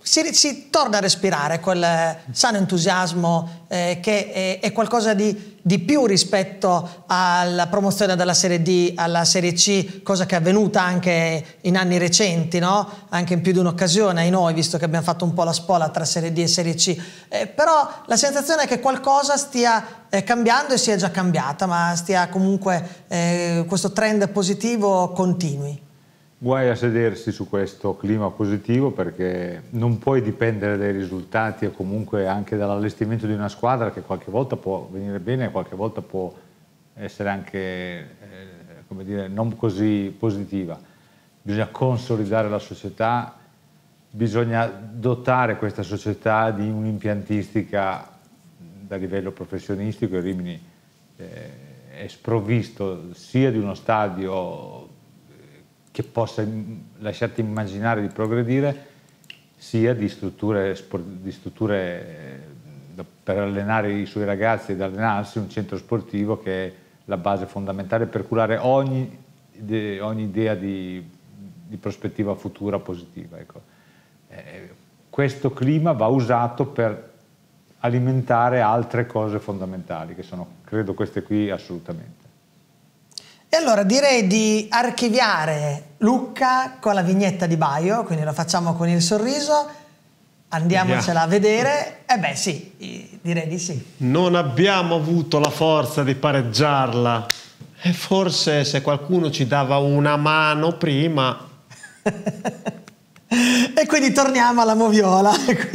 si, si torna a respirare quel sano entusiasmo eh, che è, è qualcosa di, di più rispetto alla promozione dalla Serie D alla Serie C, cosa che è avvenuta anche in anni recenti, no? Anche in più di un'occasione ai noi, visto che abbiamo fatto un po' la spola tra Serie D e Serie C. Eh, però la sensazione è che qualcosa stia eh, cambiando e sia già cambiata, ma stia comunque eh, questo trend positivo continui. Guai a sedersi su questo clima positivo, perché non puoi dipendere dai risultati o comunque anche dall'allestimento di una squadra che qualche volta può venire bene e qualche volta può essere anche eh, come dire, non così positiva. Bisogna consolidare la società, bisogna dotare questa società di un'impiantistica da livello professionistico. Il Rimini eh, è sprovvisto sia di uno stadio che possa lasciarti immaginare di progredire, sia di strutture, di strutture per allenare i suoi ragazzi ed allenarsi, un centro sportivo che è la base fondamentale per curare ogni, ogni idea di, di prospettiva futura positiva. Ecco. Eh, questo clima va usato per alimentare altre cose fondamentali, che sono, credo, queste qui assolutamente. E allora direi di archiviare Lucca con la vignetta di Baio, quindi lo facciamo con il sorriso, andiamocela a vedere. Eh beh sì, direi di sì. Non abbiamo avuto la forza di pareggiarla e forse se qualcuno ci dava una mano prima... E quindi torniamo alla Moviola,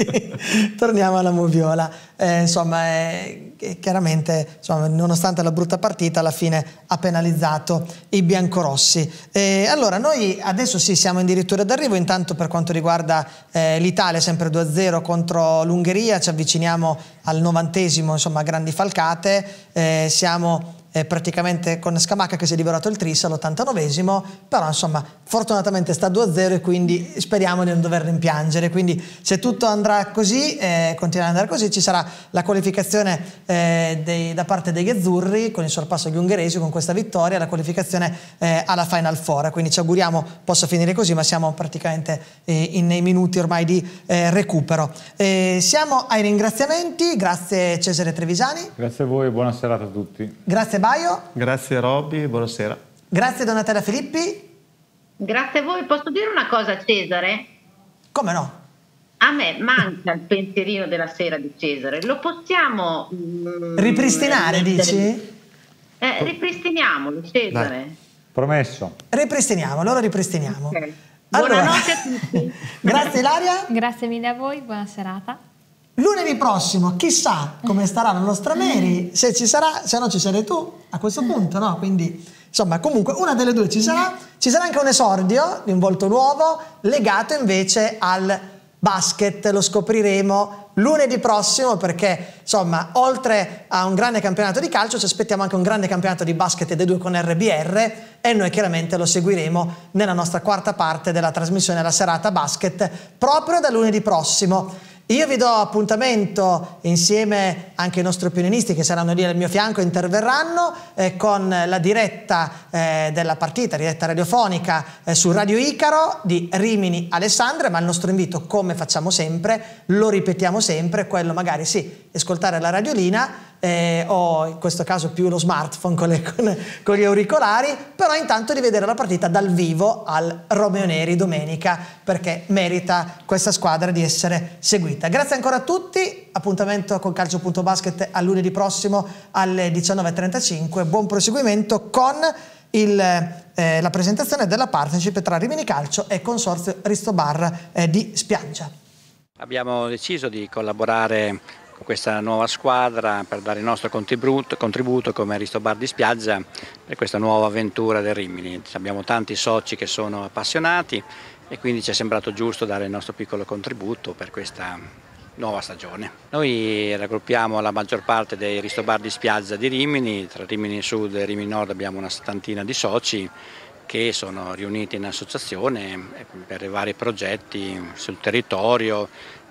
torniamo alla Moviola. Eh, insomma, eh, chiaramente, insomma, nonostante la brutta partita, alla fine ha penalizzato i biancorossi. Eh, allora, noi adesso sì, siamo addirittura d'arrivo. Intanto, per quanto riguarda eh, l'Italia, sempre due a zero contro l'Ungheria, ci avviciniamo al novantesimo, insomma, grandi falcate. Eh, siamo Eh, praticamente con Scamacca che si è liberato il tris all'ottantanovesimo, però insomma fortunatamente sta due a zero e quindi speriamo di non dover rimpiangere. Quindi se tutto andrà così, eh, continuerà ad andare così, ci sarà la qualificazione eh, dei, da parte degli azzurri con il sorpasso agli ungheresi, con questa vittoria, la qualificazione eh, alla Final Four, quindi ci auguriamo possa finire così, ma siamo praticamente eh, in, nei minuti ormai di eh, recupero. Eh, siamo ai ringraziamenti, grazie Cesare Trevisani. Grazie a voi e buona serata a tutti. Grazie Baio. Grazie Robby, buonasera. Grazie Donatella Filippi. Grazie a voi. Posso dire una cosa, Cesare? Come no? A me manca il pensierino della sera di Cesare. Lo possiamo mm, ripristinare, mettere... dici? Eh, ripristiniamolo, Cesare. Dai. Promesso. Ripristiniamo, allora ripristiniamo. Okay. Allora, buonanotte a tutti. Grazie Ilaria. Grazie mille a voi, buona serata. Lunedì prossimo, chissà come starà la nostra Mary, se ci sarà, se no ci sarai tu a questo punto, no? Quindi, insomma, comunque una delle due ci sarà. Ci sarà anche un esordio di un volto nuovo legato invece al basket, lo scopriremo lunedì prossimo perché, insomma, oltre a un grande campionato di calcio ci aspettiamo anche un grande campionato di basket dei due con R B R e noi chiaramente lo seguiremo nella nostra quarta parte della trasmissione La Serata Basket proprio da lunedì prossimo. Io vi do appuntamento insieme anche ai nostri opinionisti che saranno lì al mio fianco e interverranno eh, con la diretta eh, della partita, diretta radiofonica eh, su Radio Icaro di Rimini Alessandria, ma il nostro invito, come facciamo sempre, lo ripetiamo sempre, quello magari sì, ascoltare la radiolina eh, o in questo caso più lo smartphone con, le, con, con gli auricolari, però intanto di vedere la partita dal vivo al Romeo Neri domenica, perché merita questa squadra di essere seguita. Grazie ancora a tutti, appuntamento con Calcio.Basket a lunedì prossimo alle diciannove e trentacinque, buon proseguimento con il, eh, la presentazione della partnership tra Rimini Calcio e Consorzio Ristobar eh, di Spiaggia. Abbiamo deciso di collaborare con questa nuova squadra per dare il nostro contributo, contributo come Ristobar di Spiaggia per questa nuova avventura del Rimini. Abbiamo tanti soci che sono appassionati e quindi ci è sembrato giusto dare il nostro piccolo contributo per questa nuova stagione. Noi raggruppiamo la maggior parte dei Ristobar di Spiaggia di Rimini, tra Rimini Sud e Rimini Nord abbiamo una settantina di soci che sono riuniti in associazione per i vari progetti sul territorio,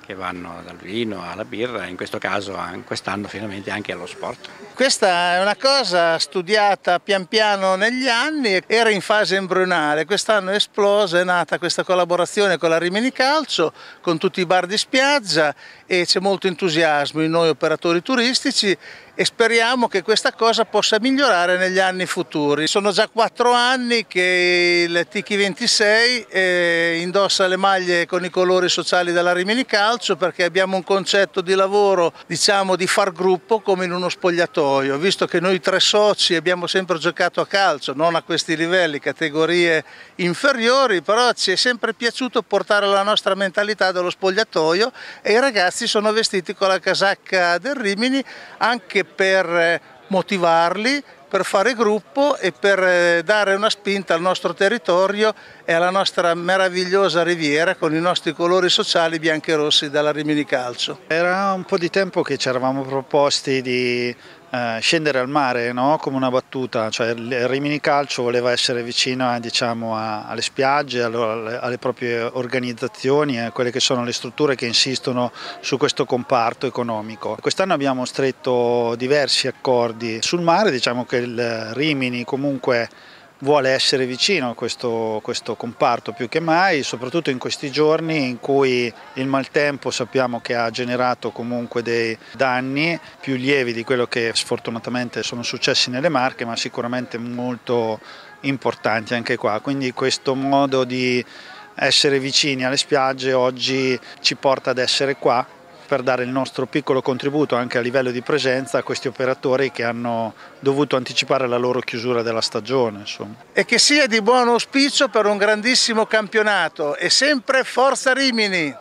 che vanno dal vino alla birra, in questo caso quest'anno finalmente anche allo sport. Questa è una cosa studiata pian piano negli anni, era in fase embrionale, quest'anno è esplosa, è nata questa collaborazione con la Rimini Calcio, con tutti i bar di spiaggia, e c'è molto entusiasmo in noi operatori turistici e speriamo che questa cosa possa migliorare negli anni futuri. Sono già quattro anni che il T Chi ventisei eh, indossa le maglie con i colori sociali della Rimini Calcio, perché abbiamo un concetto di lavoro, diciamo, di far gruppo come in uno spogliatoio, visto che noi tre soci abbiamo sempre giocato a calcio, non a questi livelli, categorie inferiori, però ci è sempre piaciuto portare la nostra mentalità dello spogliatoio e i ragazzi sono vestiti con la casacca del Rimini anche per motivarli, per fare gruppo e per dare una spinta al nostro territorio e alla nostra meravigliosa riviera con i nostri colori sociali bianchi e rossi della Rimini Calcio. Era un po' di tempo che ci eravamo proposti di eh, scendere al mare, no? Come una battuta, cioè il Rimini Calcio voleva essere vicino, diciamo, a, alle spiagge, alle, alle proprie organizzazioni, a quelle che sono le strutture che insistono su questo comparto economico. Quest'anno abbiamo stretto diversi accordi sul mare, diciamo che il Rimini comunque vuole essere vicino a questo, questo comparto più che mai, soprattutto in questi giorni in cui il maltempo sappiamo che ha generato comunque dei danni più lievi di quello che sfortunatamente sono successi nelle Marche, ma sicuramente molto importanti anche qua. Quindi questo modo di essere vicini alle spiagge oggi ci porta ad essere qua per dare il nostro piccolo contributo anche a livello di presenza a questi operatori che hanno dovuto anticipare la loro chiusura della stagione. Insomma. E che sia di buon auspicio per un grandissimo campionato e sempre Forza Rimini!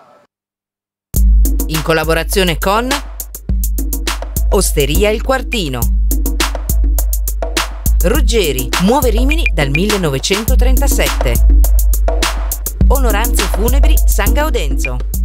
In collaborazione con Osteria Il Quartino, Ruggeri, muove Rimini dal millenovecentotrentasette, Onoranze Funebri San Gaudenzo.